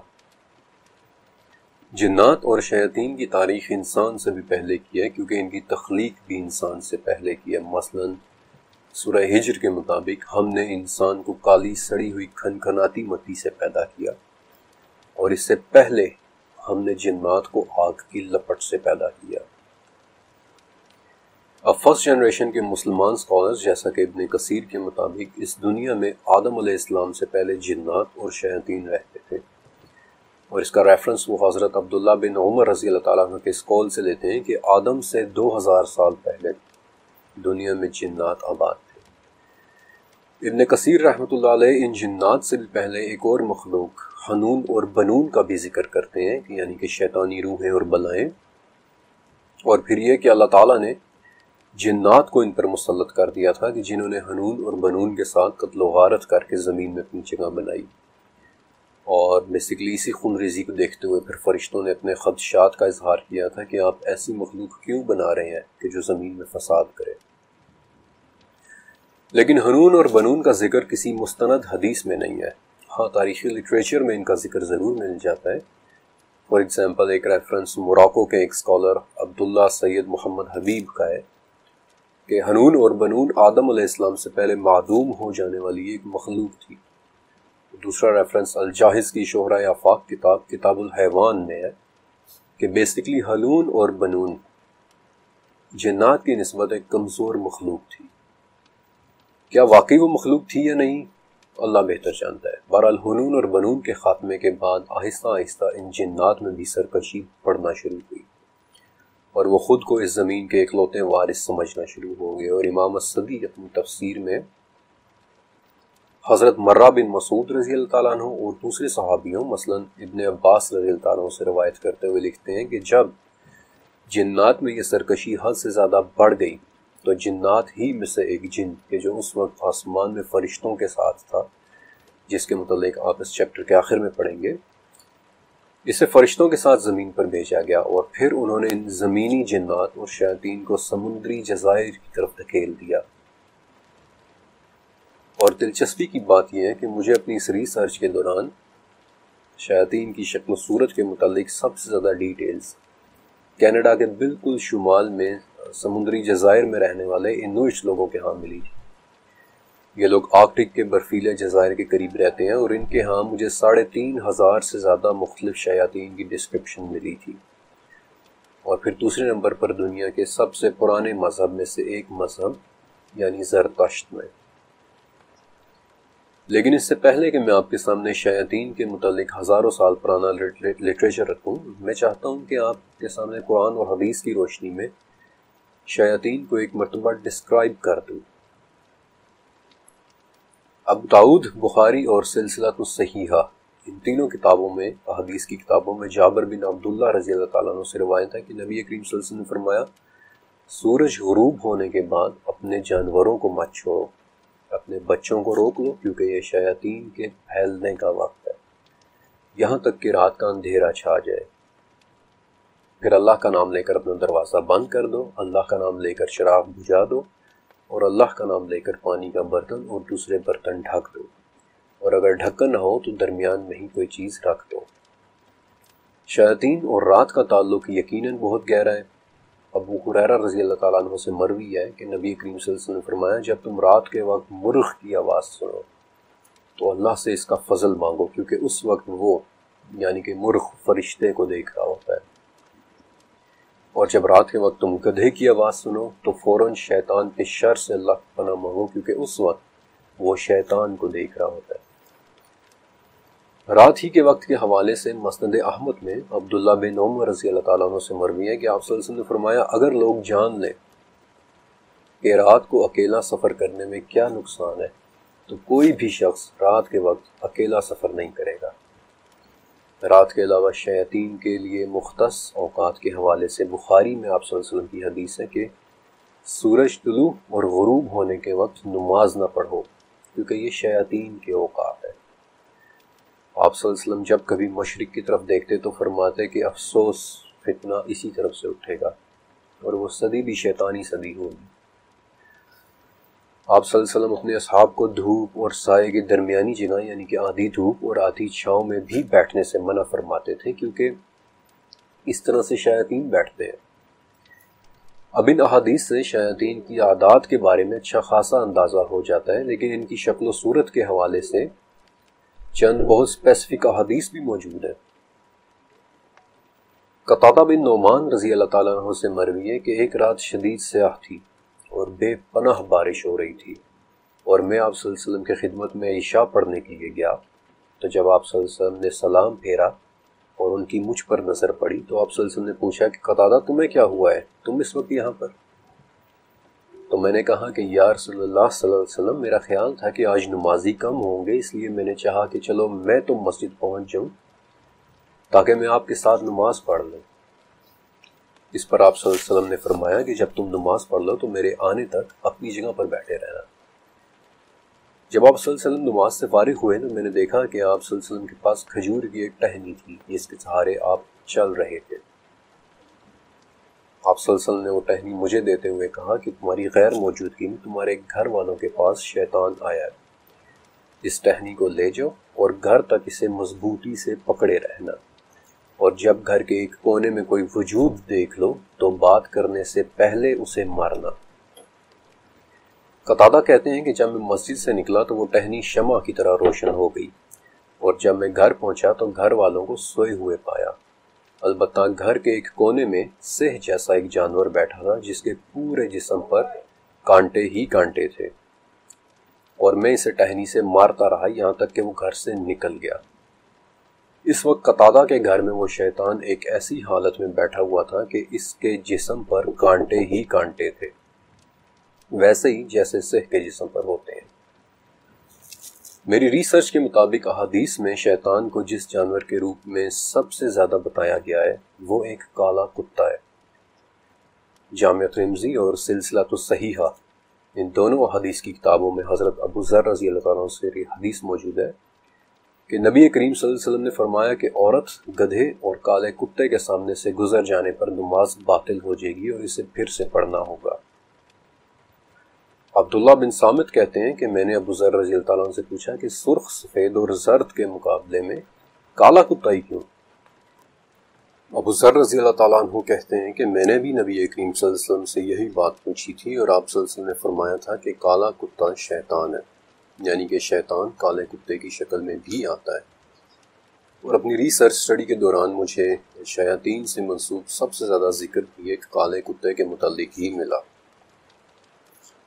جنات اور شیاطین کی تاریخ انسان سے بھی پہلے کی ہے، کیونکہ ان کی تخلیق بھی انسان سے پہلے کی ہے۔ مثلا سورہ ہجر کے مطابق ہم نے انسان کو کالی سڑی ہوئی کھنکھناتی مٹی سے پیدا کیا، اور اس سے پہلے ہم نے جنات کو آگ کی لپٹ سے پیدا کیا۔ اب فرسٹ جنریشن کے مسلمان اسکالرز جیسا کہ ابن کثیر کے مطابق اس دنیا میں آدم علیہ السلام سے پہلے جنات اور شیاطین رہتے تھے، اور اس کا ریفرنس وہ حضرت عبداللہ بن عمر رضی اللہ تعالیٰ عنہ کے اس قول سے لیتے ہیں کہ آدم سے دو ہزار سال پہلے دنیا میں جنات آباد تھے۔ ابن کثیر رحمۃ اللہ علیہ ان جنات سے بھی پہلے ایک اور مخلوق حنون اور بنون کا بھی ذکر کرتے ہیں کہ یعنی کہ شیطانی روحیں اور بلائیں، اور پھر یہ کہ اللہ تعالیٰ نے جنات کو ان پر مسلط کر دیا تھا کہ جنہوں نے حنون اور بنون کے ساتھ قتل و غارت کر کے زمین میں اپنی جگہ بنائی، اور بیسیکلی اسی خون ریزی کو دیکھتے ہوئے پھر فرشتوں نے اپنے خدشات کا اظہار کیا تھا کہ آپ ایسی مخلوق کیوں بنا رہے ہیں کہ جو زمین میں فساد کرے۔ لیکن حنون اور بنون کا ذکر کسی مستند حدیث میں نہیں ہے، ہاں تاریخی لٹریچر میں ان کا ذکر ضرور مل جاتا ہے۔ فار ایگزامپل ایک ریفرنس موراکو کے ایک اسکالر عبداللہ سید محمد حبیب کا ہے کہ حنون اور بنون آدم علیہ السلام سے پہلے معدوم ہو جانے والی ایک مخلوق تھی۔ دوسرا ریفرنس الجاحظ کی شہرۂ آفاق کتاب کتاب الحیوان میں ہے کہ بیسیکلی حنون اور بنون جنات کی نسبت ایک کمزور مخلوق تھی۔ کیا واقعی وہ مخلوق تھی یا نہیں، اللہ بہتر جانتا ہے۔ بہرحال حنون اور بنون کے خاتمے کے بعد آہستہ آہستہ ان جنات میں بھی سرکشی پڑنا شروع ہوئی، اور وہ خود کو اس زمین کے اکلوتے وارث سمجھنا شروع ہو گئے۔ اور امام الصدی اپنی تفسیر میں حضرت مرہ بن مسعود رضی اللہ تعالیٰ عنہ اور دوسرے صحابیوں مثلا ابن عباس رضی اللہ تعالیٰ عنہ سے روایت کرتے ہوئے لکھتے ہیں کہ جب جنات میں یہ سرکشی حد سے زیادہ بڑھ گئی تو جنات ہی میں سے ایک جن کہ جو اس وقت آسمان میں فرشتوں کے ساتھ تھا، جس کے متعلق آپ اس چیپٹر کے آخر میں پڑھیں گے، اسے فرشتوں کے ساتھ زمین پر بھیجا گیا، اور پھر انہوں نے ان زمینی جنات اور شیاطین کو سمندری جزائر کی طرف دھکیل دیا۔ اور دلچسپی کی بات یہ ہے کہ مجھے اپنی اس ریسرچ کے دوران شیاطین کی شکل و صورت کے متعلق سب سے زیادہ ڈیٹیلز کینیڈا کے بالکل شمال میں سمندری جزائر میں رہنے والے انویٹ لوگوں کے ہاں ملی تھی۔ یہ لوگ آرکٹک کے برفیلے جزائر کے قریب رہتے ہیں، اور ان کے ہاں مجھے ساڑھے تین ہزار سے زیادہ مختلف شیاطین کی ڈسکرپشن ملی تھی۔ اور پھر دوسرے نمبر پر دنیا کے سب سے پرانے مذہب میں سے ایک مذہب یعنی زرتشت میں۔ لیکن اس سے پہلے کہ میں آپ کے سامنے شیاطین کے متعلق ہزاروں سال پرانا لٹریچر رکھوں، میں چاہتا ہوں کہ آپ کے سامنے قرآن اور حدیث کی روشنی میں شیاطین کو ایک مرتبہ ڈسکرائب کر دوں۔ ابو داؤد، بخاری اور سلسلۃ الصحیحہ، ان تینوں کتابوں میں، حدیث کی کتابوں میں، جابر بن عبداللہ رضی اللہ تعالیٰ عنہ سے روایت ہے کہ نبی کریم صلی اللہ علیہ وسلم نے فرمایا، سورج غروب ہونے کے بعد اپنے جانوروں کو مت چھوڑو، اپنے بچوں کو روک لو، کیونکہ یہ شیاطین کے پھیلنے کا وقت ہے، یہاں تک کہ رات کا اندھیرا چھا جائے۔ پھر اللہ کا نام لے کر اپنا دروازہ بند کر دو، اللہ کا نام لے کر چراغ بجھا دو، اور اللہ کا نام لے کر پانی کا برتن اور دوسرے برتن ڈھک دو، اور اگر ڈھکن نہ ہو تو درمیان میں ہی کوئی چیز رکھ دو۔ شیاطین اور رات کا تعلق یقیناً بہت گہرا ہے۔ ابو ہریرہ رضی اللہ تعالیٰ عنہ سے مروی ہے کہ نبی کریم صلی اللہ علیہ وسلم نے فرمایا، جب تم رات کے وقت مرغ کی آواز سنو تو اللہ سے اس کا فضل مانگو، کیونکہ اس وقت وہ یعنی کہ مرغ فرشتے کو دیکھ رہا ہوتا ہے، اور جب رات کے وقت تم گدھے کی آواز سنو تو فوراً شیطان کے شر سے اللہ کی پناہ مانگو، کیونکہ اس وقت وہ شیطان کو دیکھ رہا ہوتا ہے۔ رات ہی کے وقت کے حوالے سے مسند احمد میں عبداللہ بن عمر رضی اللہ تعالیٰ عنہ سے مروی ہے کہ آپ صلی اللہ علیہ وسلم نے فرمایا، اگر لوگ جان لیں کہ رات کو اکیلا سفر کرنے میں کیا نقصان ہے تو کوئی بھی شخص رات کے وقت اکیلا سفر نہیں کرے گا۔ رات کے علاوہ شیاطین کے لیے مختص اوقات کے حوالے سے بخاری میں آپ صلی اللہ علیہ وسلم کی حدیث ہے کہ سورج طلوع اور غروب ہونے کے وقت نماز نہ پڑھو، کیونکہ یہ شیاطین کے اوقات ہے۔ آپ صلی اللہ علیہ وسلم جب کبھی مشرق کی طرف دیکھتے تو فرماتے کہ افسوس، فتنہ اسی طرف سے اٹھے گا، اور وہ صدی بھی شیطانی صدی ہوگی۔ آپ صلی اللہ علیہ وسلم اپنے اصحاب کو دھوپ اور سائے کے درمیانی جگہ یعنی کہ آدھی دھوپ اور آدھی چھاؤں میں بھی بیٹھنے سے منع فرماتے تھے، کیونکہ اس طرح سے شیاطین بیٹھتے ہیں۔ اب ان احادیث سے شیاطین کی عادات کے بارے میں اچھا خاصا اندازہ ہو جاتا ہے، لیکن ان کی شکل و صورت کے حوالے سے چند بہت اسپیسیفک احادیث بھی موجود ہیں۔ قتادہ بن نعمان رضی اللہ تعالیٰ عنہ سے مروی ہے کہ ایک رات شدید سیاہ تھی اور بے پناہ بارش ہو رہی تھی، اور میں آپ صلی اللہ علیہ وسلم کی خدمت میں عشاء پڑھنے کے لیے گیا، تو جب آپ صلی اللہ علیہ وسلم نے سلام پھیرا اور ان کی مجھ پر نظر پڑی تو آپ صلی اللہ علیہ وسلم نے پوچھا کہ قتادہ تمہیں کیا ہوا ہے، تم اس وقت یہاں پر؟ تو میں نے کہا کہ یا رسول اللہ صلی اللہ علیہ وسلم، میرا خیال تھا کہ آج نمازی کم ہوں گے، اس لیے میں نے چاہا کہ چلو میں تو مسجد پہنچ جاؤں تاکہ میں آپ کے ساتھ نماز پڑھ لوں۔ اس پر آپ صلی اللہ علیہ وسلم نے فرمایا کہ جب تم نماز پڑھ لو تو میرے آنے تک اپنی جگہ پر بیٹھے رہنا۔ جب آپ صلی اللہ علیہ وسلم نماز سے فارغ ہوئے تو میں نے دیکھا کہ آپ صلی اللہ علیہ وسلم کے پاس کھجور کی ایک ٹہنی تھی جس کے سہارے آپ چل رہے تھے۔ آپ صلی اللہ علیہ وسلم نے وہ ٹہنی مجھے دیتے ہوئے کہا کہ تمہاری غیر موجودگی میں تمہارے گھر والوں کے پاس شیطان آیا ہے، اس ٹہنی کو لے جاؤ اور گھر تک اسے مضبوطی سے پکڑے رہنا، اور جب گھر کے ایک کونے میں کوئی وجود دیکھ لو تو بات کرنے سے پہلے اسے مارنا۔ قتادہ کہتے ہیں کہ جب میں مسجد سے نکلا تو وہ ٹہنی شمع کی طرح روشن ہو گئی، اور جب میں گھر پہنچا تو گھر والوں کو سوئے ہوئے پایا، البتہ گھر کے ایک کونے میں سہ جیسا ایک جانور بیٹھا تھا جس کے پورے جسم پر کانٹے ہی کانٹے تھے، اور میں اسے ٹہنی سے مارتا رہا یہاں تک کہ وہ گھر سے نکل گیا۔ اس وقت قتادہ کے گھر میں وہ شیطان ایک ایسی حالت میں بیٹھا ہوا تھا کہ اس کے جسم پر کانٹے ہی کانٹے تھے، ویسے ہی جیسے سہ کے جسم پر ہوتے ہیں۔ میری ریسرچ کے مطابق احادیث میں شیطان کو جس جانور کے روپ میں سب سے زیادہ بتایا گیا ہے وہ ایک کالا کتا ہے۔ جامع ترمذی اور سلسلۃ الصحیحہ، ان دونوں احادیث کی کتابوں میں حضرت ابو ذر رضی اللہ تعالیٰ عنہ سے حدیث موجود ہے کہ نبی کریم صلی اللہ علیہ وسلم نے فرمایا کہ عورت گدھے اور کالے کتے کے سامنے سے گزر جانے پر نماز باطل ہو جائے گی اور اسے پھر سے پڑھنا ہوگا۔ عبداللہ بن سامت کہتے ہیں کہ میں نے ابو ذر رضی اللہ تعالیٰ عنہ سے پوچھا کہ سرخ، سفید اور زرد کے مقابلے میں کالا کتا ہی کیوں؟ ابو ذر رضی اللہ تعالیٰ عنہ کہتے ہیں کہ میں نے بھی نبی کریم صلی اللہ علیہ وسلم سے یہی بات پوچھی تھی، اور آپ صلی اللہ علیہ وسلم نے فرمایا تھا کہ کالا کتا شیطان ہے، یعنی کہ شیطان کالے کتے کی شکل میں بھی آتا ہے۔ اور اپنی ریسرچ سٹڈی کے دوران مجھے شیاطین سے منسوب سب سے زیادہ ذکر بھی ایک کالے کتے کے متعلق ہی ملا۔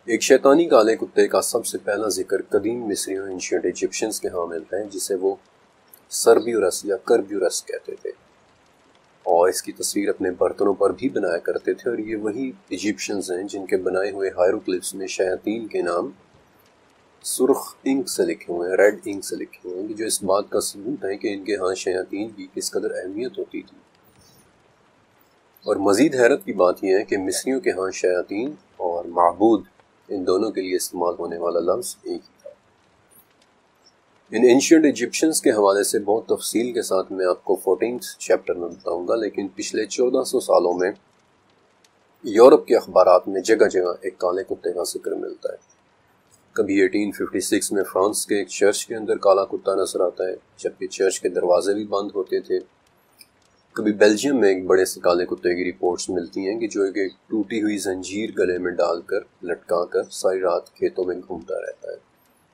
ایک شیطانی کالے کتے کا سب سے پہلا ذکر قدیم مصریوں اینشینٹ ایجپشنز کے ہاں ملتا ہے، جسے وہ سربیورس یا کربیورس کہتے تھے، اور اس کی تصویر اپنے برتنوں پر بھی بنایا کرتے تھے۔ اور یہ وہی ایجپشنز ہیں جن کے بنائے ہوئے ہائروگلفس میں شیاطین کے نام سرخ انک سے لکھے ہوئے ہیں، ریڈ انک سے لکھے ہوئے ہیں، جو اس بات کا ثبوت ہے کہ ان کے ہاں شیاطین کی کس قدر اہمیت ہوتی تھی۔ اور مزید حیرت کی بات یہ ہے کہ مصریوں کے ہاں شیاطین اور معبود ان دونوں کے لیے استعمال ہونے والا لفظ ایک ہی تھا۔ ان اینشینٹ ایجپشنز کے حوالے سے بہت تفصیل کے ساتھ میں آپ کو فورٹینتھ چیپٹر میں بتاؤں گا، لیکن پچھلے چودہ سو سالوں میں یورپ کے اخبارات میں جگہ جگہ ایک کالے کتے کا ذکر ملتا ہے۔ کبھی ایٹین ففٹی سکس میں فرانس کے ایک چرچ کے اندر کالا کتا نظر آتا ہے، جبکہ چرچ کے دروازے بھی بند ہوتے تھے۔ کبھی بیلجیم میں ایک بڑے سے کالے کتے کی رپورٹس ملتی ہیں کہ جو ایک ٹوٹی ہوئی زنجیر گلے میں ڈال کر لٹکا کر ساری رات کھیتوں میں گھومتا رہتا ہے۔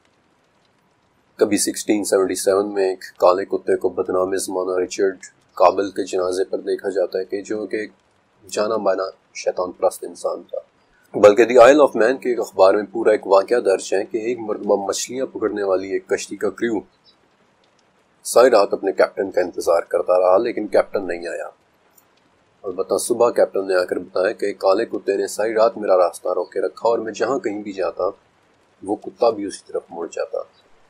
کبھی سکسٹین سیونٹی سیون میں ایک کالے کتے کو بدنام زمانہ رچرڈ کابل کے جنازے پر دیکھا جاتا ہے کہ جو کہ ایک جانا مانا شیطان پرست انسان تھا۔ بلکہ دی آئل آف مین کے ایک اخبار میں پورا ایک واقعہ درج ہے کہ ایک مرتبہ مچھلیاں پکڑنے والی ایک کشتی کا کریو ساری رات اپنے کیپٹن کا انتظار کرتا رہا، لیکن کیپٹن نہیں آیا۔ البتہ صبح کیپٹن نے آ کر بتایا کہ کالے کتے نے ساری رات میرا راستہ روکے رکھا، اور میں جہاں کہیں بھی جاتا وہ کتا بھی اسی طرف مڑ جاتا۔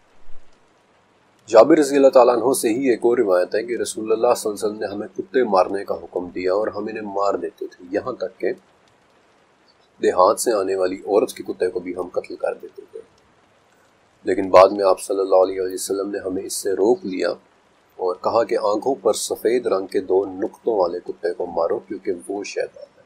جابر رضی اللہ تعالیٰ عنہ سے ہی ایک اور روایت ہے کہ رسول اللہ صلی اللہ علیہ وسلم نے ہمیں کتے مارنے کا حکم دیا اور ہم انہیں مار دیتے تھے، یہاں تک کہ دیہات سے آنے والی عورت کے کتے کو بھی ہم قتل کر دیتے تھے۔ لیکن بعد میں آپ صلی اللہ علیہ وسلم نے ہمیں اس سے روک لیا اور کہا کہ آنکھوں پر سفید رنگ کے دو نقطوں والے کتے کو مارو، کیونکہ وہ شیطان ہے۔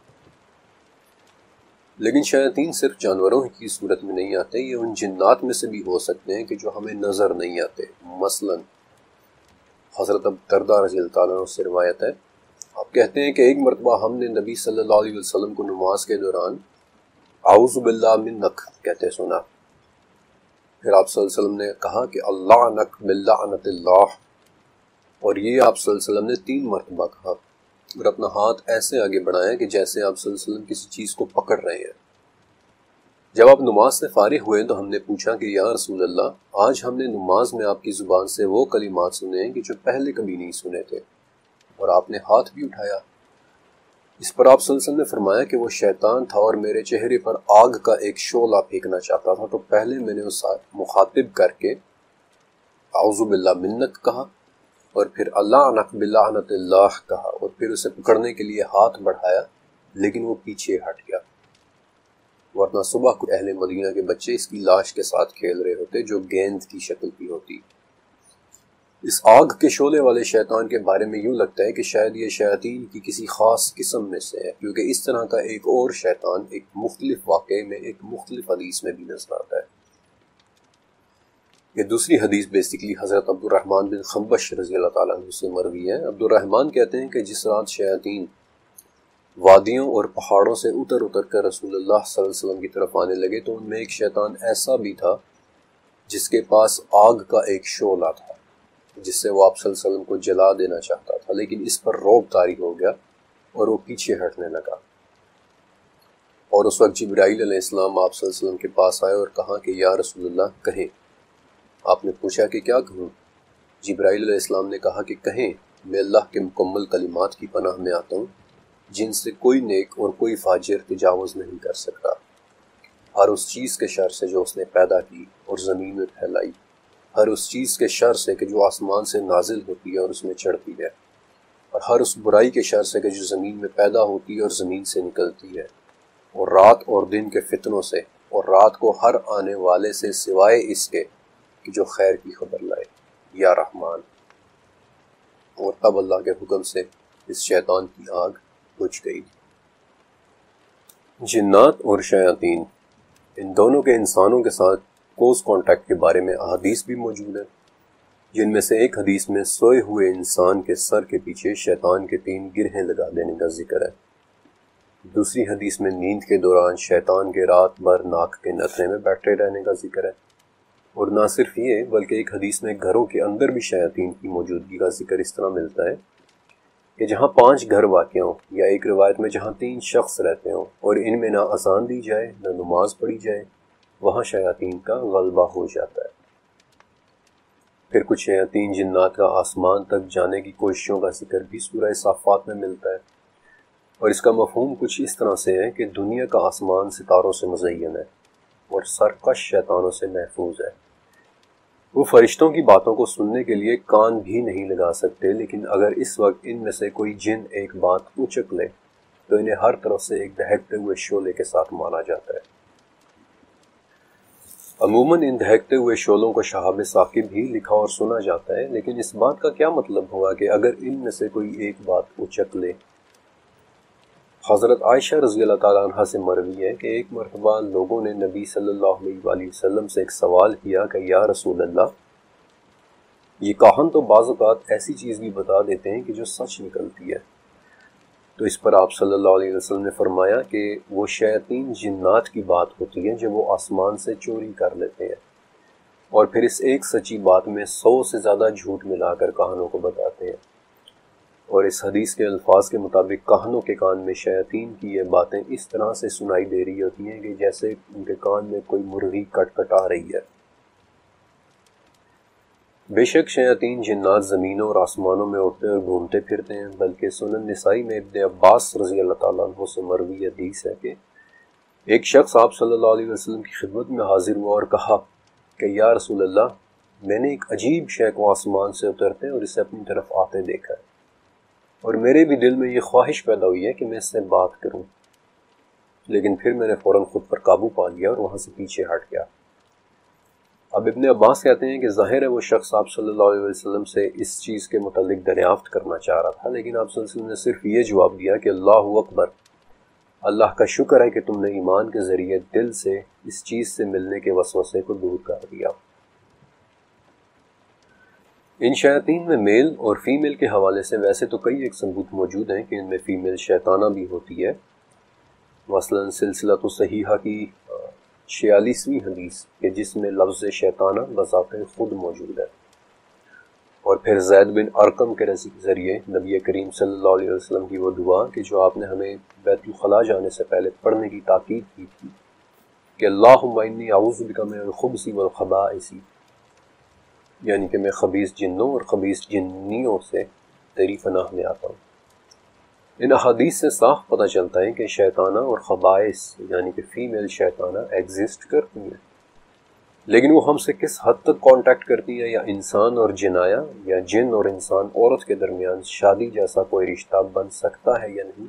لیکن شیاطین صرف جانوروں کی صورت میں نہیں آتے، یہ ان جنات میں سے بھی ہو سکتے ہیں کہ جو ہمیں نظر نہیں آتے۔ مثلا حضرت ابو درداء رضی اللہ تعالیٰ عنہ سے روایت ہے، آپ کہتے ہیں کہ ایک مرتبہ ہم نے نبی صلی اللہ علیہ وسلم کو نماز کے دوران اعوذ باللہ منک کہتے سنا۔ پھر آپ صلی اللہ علیہ وسلم نے کہا کہ اللہ نک باللعنت اللہ، اور یہ آپ صلی اللہ علیہ وسلم نے تین مرتبہ کہا، اور اپنا ہاتھ ایسے آگے بڑھایا کہ جیسے آپ صلی اللہ علیہ وسلم کسی چیز کو پکڑ رہے ہیں۔ جب آپ نماز سے فارغ ہوئے تو ہم نے پوچھا کہ یا رسول اللہ، آج ہم نے نماز میں آپ کی زبان سے وہ کلمات سنے ہیں کہ جو پہلے کبھی نہیں سنے تھے، اور آپ نے ہاتھ بھی اٹھایا۔ اس پر آپ صلی اللہ علیہ وسلم نے فرمایا کہ وہ شیطان تھا اور میرے چہرے پر آگ کا ایک شعلہ پھینکنا چاہتا تھا، تو پہلے میں نے اس مخاطب کر کے اعوذ باللہ منک کہا، اور پھر اللہ نک بلعنت اللہ کہا، اور پھر اسے پکڑنے کے لیے ہاتھ بڑھایا، لیکن وہ پیچھے ہٹ گیا، ورنہ صبح کو اہل مدینہ کے بچے اس کی لاش کے ساتھ کھیل رہے ہوتے جو گیند کی شکل کی ہوتی۔ اس آگ کے شعلے والے شیطان کے بارے میں یوں لگتا ہے کہ شاید یہ شیاطین کی کسی خاص قسم میں سے ہے، کیونکہ اس طرح کا ایک اور شیطان ایک مختلف واقعے میں ایک مختلف حدیث میں بھی نظر آتا ہے۔ یہ دوسری حدیث بیسیکلی حضرت عبد الرحمن بن خنبش رضی اللہ تعالیٰ عنہ سے مروی ہے۔ عبد الرحمن کہتے ہیں کہ جس رات شیاطین وادیوں اور پہاڑوں سے اتر اتر کر رسول اللہ صلی اللہ علیہ وسلم کی طرف آنے لگے تو ان میں ایک شیطان ایسا بھی تھا جس کے پاس آگ کا ایک شعلہ تھا، جس سے وہ آپ صلی اللہ علیہ وسلم کو جلا دینا چاہتا تھا، لیکن اس پر رعب طاری ہو گیا اور وہ پیچھے ہٹنے لگا۔ اور اس وقت جبرائیل علیہ السلام آپ صلی اللہ علیہ وسلم کے پاس آئے اور کہا کہ یا رسول اللہ کہیں۔ آپ نے پوچھا کہ کیا کہوں؟ جبرائیل علیہ السلام نے کہا کہ کہیں، میں اللہ کے مکمل کلمات کی پناہ میں آتا ہوں جن سے کوئی نیک اور کوئی فاجر تجاوز نہیں کر سکتا، ہر اس چیز کے شر سے جو اس نے پیدا کی اور زمین میں پھیلائی، ہر اس چیز کے شر سے کہ جو آسمان سے نازل ہوتی ہے اور اس میں چڑھتی ہے، اور ہر اس برائی کے شر سے کہ جو زمین میں پیدا ہوتی ہے اور زمین سے نکلتی ہے، اور رات اور دن کے فتنوں سے، اور رات کو ہر آنے والے سے سوائے اس کے کہ جو خیر کی خبر لائے، یا رحمان۔ اور تب اللہ کے حکم سے اس شیطان کی آگ بجھ گئی۔ جنات اور شیاطین، ان دونوں کے انسانوں کے ساتھ کوز کانٹیکٹ کے بارے میں احادیث بھی موجود ہیں، جن میں سے ایک حدیث میں سوئے ہوئے انسان کے سر کے پیچھے شیطان کے تین گرہیں لگا دینے کا ذکر ہے۔ دوسری حدیث میں نیند کے دوران شیطان کے رات بھر ناک کے نتنے میں بیٹھے رہنے کا ذکر ہے، اور نہ صرف یہ بلکہ ایک حدیث میں گھروں کے اندر بھی شیاطین کی موجودگی کا ذکر اس طرح ملتا ہے کہ جہاں پانچ گھر واقع ہوں، یا ایک روایت میں جہاں تین شخص رہتے ہوں اور ان میں نہ اذان دی جائے نہ نماز پڑھی جائے، وہاں شیاطین کا غلبہ ہو جاتا ہے۔ پھر کچھ شیاطین جنات کا آسمان تک جانے کی کوششوں کا ذکر بھی سورہ صافات میں ملتا ہے، اور اس کا مفہوم کچھ اس طرح سے ہے کہ دنیا کا آسمان ستاروں سے مزین ہے اور سرکش شیطانوں سے محفوظ ہے۔ وہ فرشتوں کی باتوں کو سننے کے لیے کان بھی نہیں لگا سکتے، لیکن اگر اس وقت ان میں سے کوئی جن ایک بات اچک لے تو انہیں ہر طرف سے ایک دہکتے ہوئے شعلے کے ساتھ مارا جاتا ہے۔ عموماً ان دہکتے ہوئے شعلوں کو شہاب ثاقب ہی لکھا اور سنا جاتا ہے، لیکن اس بات کا کیا مطلب ہوگا کہ اگر ان میں سے کوئی ایک بات اچک لے؟ حضرت عائشہ رضی اللہ تعالیٰ عنہ سے مروی ہے کہ ایک مرتبہ لوگوں نے نبی صلی اللہ علیہ وآلہ وسلم سے ایک سوال کیا کہ یا رسول اللہ، یہ کاہن تو بعض اوقات ایسی چیز بھی بتا دیتے ہیں کہ جو سچ نکلتی ہے۔ تو اس پر آپ صلی اللہ علیہ وسلم نے فرمایا کہ وہ شیاطین جنات کی بات ہوتی ہے جو وہ آسمان سے چوری کر لیتے ہیں، اور پھر اس ایک سچی بات میں سو سے زیادہ جھوٹ ملا کر کاہنوں کو بتاتے ہیں۔ اور اس حدیث کے الفاظ کے مطابق کاہنوں کے کان میں شیاطین کی یہ باتیں اس طرح سے سنائی دے رہی ہوتی ہیں کہ جیسے ان کے کان میں کوئی مرغی کٹ کٹا رہی ہے۔ بے شک شیاطین جنات زمینوں اور آسمانوں میں اڑتے اور گھومتے پھرتے ہیں، بلکہ سنن نسائی میں ابن عباس رضی اللہ تعالیٰ عنہ سے مروی حدیث ہے کہ ایک شخص آپ صلی اللہ علیہ وسلم کی خدمت میں حاضر ہوا اور کہا کہ یا رسول اللہ، میں نے ایک عجیب شے کو آسمان سے اترتے اور اسے اپنی طرف آتے دیکھا ہے، اور میرے بھی دل میں یہ خواہش پیدا ہوئی ہے کہ میں اس سے بات کروں، لیکن پھر میں نے فوراً خود پر قابو پا لیا اور وہاں سے پیچھے ہٹ گیا۔ اب ابن عباس کہتے ہیں کہ ظاہر ہے وہ شخص آپ صلی اللہ علیہ وسلم سے اس چیز کے متعلق دریافت کرنا چاہ رہا تھا، لیکن آپ صلی اللہ علیہ وسلم نے صرف یہ جواب دیا کہ اللہ اکبر، اللہ کا شکر ہے کہ تم نے ایمان کے ذریعے دل سے اس چیز سے ملنے کے وسوسے کو دور کر دیا۔ ان شیاطین میں میل اور فیمیل کے حوالے سے ویسے تو کئی ایک ثبوت موجود ہیں کہ ان میں فیمیل شیطانہ بھی ہوتی ہے۔ مثلا سلسلۃ صحیحہ کی چھیالیسویں حدیث کہ جس میں لفظ شیطانہ بذات خود موجود ہے، اور پھر زید بن ارقم کے ذریعے نبی کریم صلی اللہ علیہ وسلم کی وہ دعا کہ جو آپ نے ہمیں بیت الخلاء جانے سے پہلے پڑھنے کی تاکید کی تھی کہ اللہم انی اعوذ بک من الخبث والخبائث، یعنی کہ میں خبیث جنوں اور خبیث جنیوں سے تیری پناہ میں آتا ہوں۔ ان احادیث سے صاف پتہ چلتا ہے کہ شیطانہ اور خبائث یعنی کہ فیمیل شیطانہ ایگزسٹ کرتی ہیں، لیکن وہ ہم سے کس حد تک کانٹیکٹ کرتی ہیں، یا انسان اور جنایا یا جن اور انسان عورت کے درمیان شادی جیسا کوئی رشتہ بن سکتا ہے یا نہیں،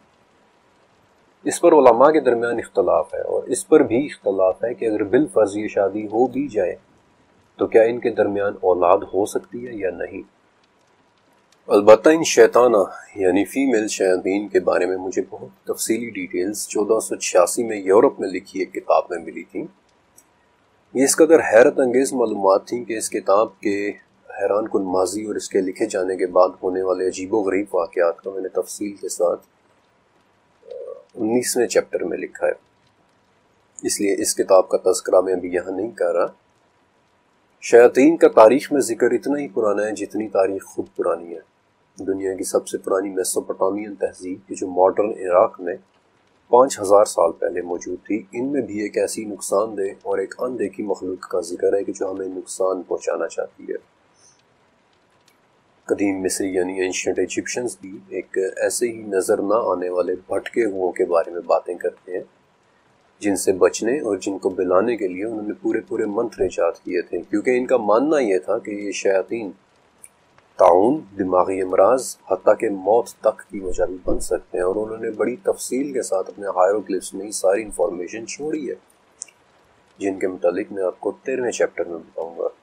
اس پر علماء کے درمیان اختلاف ہے، اور اس پر بھی اختلاف ہے کہ اگر بالفرض یہ شادی ہو بھی جائے تو کیا ان کے درمیان اولاد ہو سکتی ہے یا نہیں۔ البتہ ان شیطانہ یعنی فیمیل شیاطین کے بارے میں مجھے بہت تفصیلی ڈیٹیلز چودہ سو چھیاسی میں یورپ میں لکھی ایک کتاب میں ملی تھیں۔ یہ اس قدر حیرت انگیز معلومات تھیں کہ اس کتاب کے حیران کن ماضی اور اس کے لکھے جانے کے بعد ہونے والے عجیب و غریب واقعات کا میں نے تفصیل کے ساتھ انیسویں چیپٹر میں لکھا ہے، اس لیے اس کتاب کا تذکرہ میں ابھی یہاں نہیں کر رہا۔ شیاطین کا تاریخ میں ذکر اتنا ہی پرانا ہے جتنی تاریخ خود پرانی ہے۔ دنیا کی سب سے پرانی میسوپوٹامین تہذیب کی جو ماڈرن عراق میں پانچ ہزار سال پہلے موجود تھی، ان میں بھی ایک ایسی نقصان دہ اور ایک اندیکھی مخلوق کا ذکر ہے کہ جو ہمیں نقصان پہنچانا چاہتی ہے۔ قدیم مصری یعنی اینشنٹ ایجپشنز بھی ایک ایسے ہی نظر نہ آنے والے بھٹکے ہوئوں کے بارے میں باتیں کرتے ہیں جن سے بچنے اور جن کو بلانے کے لیے انہوں نے پورے پورے منتر ایجاد کیے تھے، کیونکہ ان کا ماننا یہ تھا کہ یہ شیاطین تعاون، دماغی امراض، حتیٰ کہ موت تک کی وجہ بھی بن سکتے ہیں، اور انہوں نے بڑی تفصیل کے ساتھ اپنے ہائیروگلفس میں ساری انفارمیشن چھوڑی ہے، جن کے متعلق میں آپ کو تیرہویں چیپٹر میں بتاؤں گا۔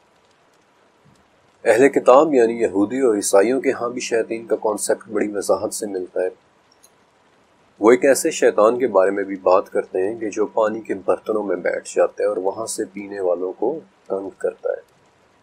اہل کتاب یعنی یہودی اور عیسائیوں کے ہاں بھی شیاطین کا کانسیپٹ بڑی وضاحت سے ملتا ہے۔ وہ ایک ایسے شیطان کے بارے میں بھی بات کرتے ہیں کہ جو پانی کے برتنوں میں بیٹھ جاتا ہے اور وہاں سے پینے والوں کو تنگ کرتا ہے۔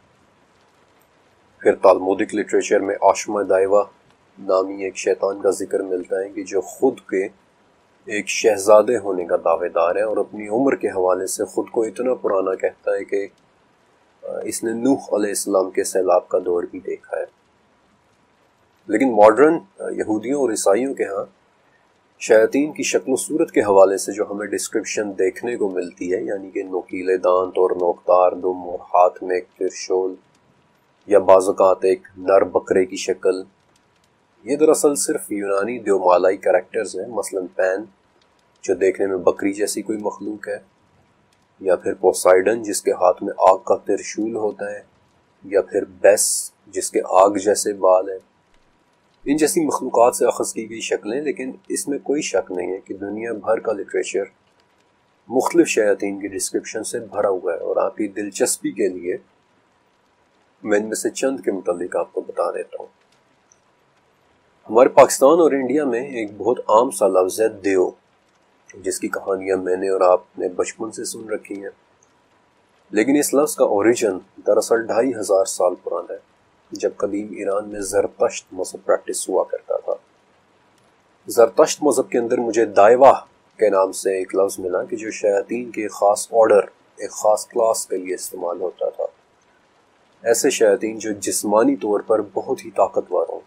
پھر تالمودک لٹریچر میں آشما دائیوا نامی ایک شیطان کا ذکر ملتا ہے کہ جو خود کے ایک شہزادے ہونے کا دعوے دار ہے اور اپنی عمر کے حوالے سے خود کو اتنا پرانا کہتا ہے کہ اس نے نوح علیہ السلام کے سیلاب کا دور بھی دیکھا ہے۔ لیکن ماڈرن یہودیوں اور عیسائیوں کے ہاں شیاطین کی شکل و صورت کے حوالے سے جو ہمیں ڈسکرپشن دیکھنے کو ملتی ہے، یعنی کہ نوکیلے دانت اور نوکدار دم اور ہاتھ میں ایک ترشول یا بعض اوقات ایک نر بکرے کی شکل، یہ دراصل صرف یونانی دیومالائی کریکٹرز ہیں، مثلا پین جو دیکھنے میں بکری جیسی کوئی مخلوق ہے، یا پھر پوسائیڈن جس کے ہاتھ میں آگ کا ترشول ہوتا ہے، یا پھر بیس جس کے آگ جیسے بال ہیں، ان جیسی مخلوقات سے اخذ کی گئی شکلیں۔ لیکن اس میں کوئی شک نہیں ہے کہ دنیا بھر کا لٹریچر مختلف شیاطین کی ڈسکرپشن سے بھرا ہوا ہے، اور آپ کی دلچسپی کے لیے میں ان میں سے چند کے متعلق آپ کو بتا دیتا ہوں۔ ہمارے پاکستان اور انڈیا میں ایک بہت عام سا لفظ ہے دیو، جس کی کہانیاں میں نے اور آپ نے بچپن سے سن رکھی ہیں، لیکن اس لفظ کا اوریجن دراصل ڈھائی ہزار سال پرانا ہے، جب قدیم ایران میں زرتشت مذہب پریکٹس ہوا کرتا تھا۔ زرتشت مذہب کے اندر مجھے دائوا کے نام سے ایک لفظ ملا کہ جو شیاطین کے ایک خاص آرڈر، ایک خاص کلاس کے لیے استعمال ہوتا تھا، ایسے شیاطین جو جسمانی طور پر بہت ہی طاقتور ہوں۔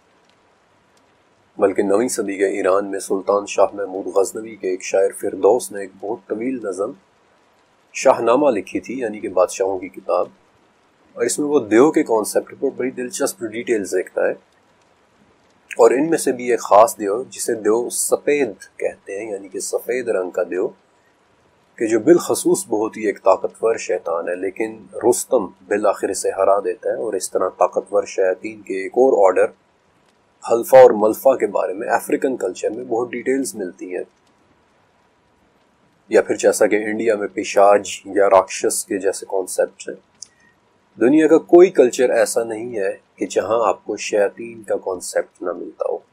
بلکہ نویں صدی کے ایران میں سلطان شاہ محمود غزنوی کے ایک شاعر فردوس نے ایک بہت طویل نظم شاہ نامہ لکھی تھی، یعنی کہ بادشاہوں کی کتاب، اور اس میں وہ دیو کے کانسیپٹ پر بڑی دلچسپ ڈیٹیلز دیکھتا ہے، اور ان میں سے بھی ایک خاص دیو جسے دیو سفید کہتے ہیں، یعنی کہ سفید رنگ کا دیو، کہ جو بالخصوص بہت ہی ایک طاقتور شیطان ہے، لیکن رستم بالآخر اسے ہرا دیتا ہے، اور اس طرح طاقتور شیاطین کے ایک اور آرڈر حلفہ اور ملفہ کے بارے میں افریقن کلچر میں بہت ڈیٹیلز ملتی ہیں، یا پھر جیسا کہ انڈیا میں پیشاج یا راکشس کے جیسے کانسیپٹ ہیں۔ دنیا کا کوئی کلچر ایسا نہیں ہے کہ جہاں آپ کو شیاطین کا کانسیپٹ نہ ملتا ہو۔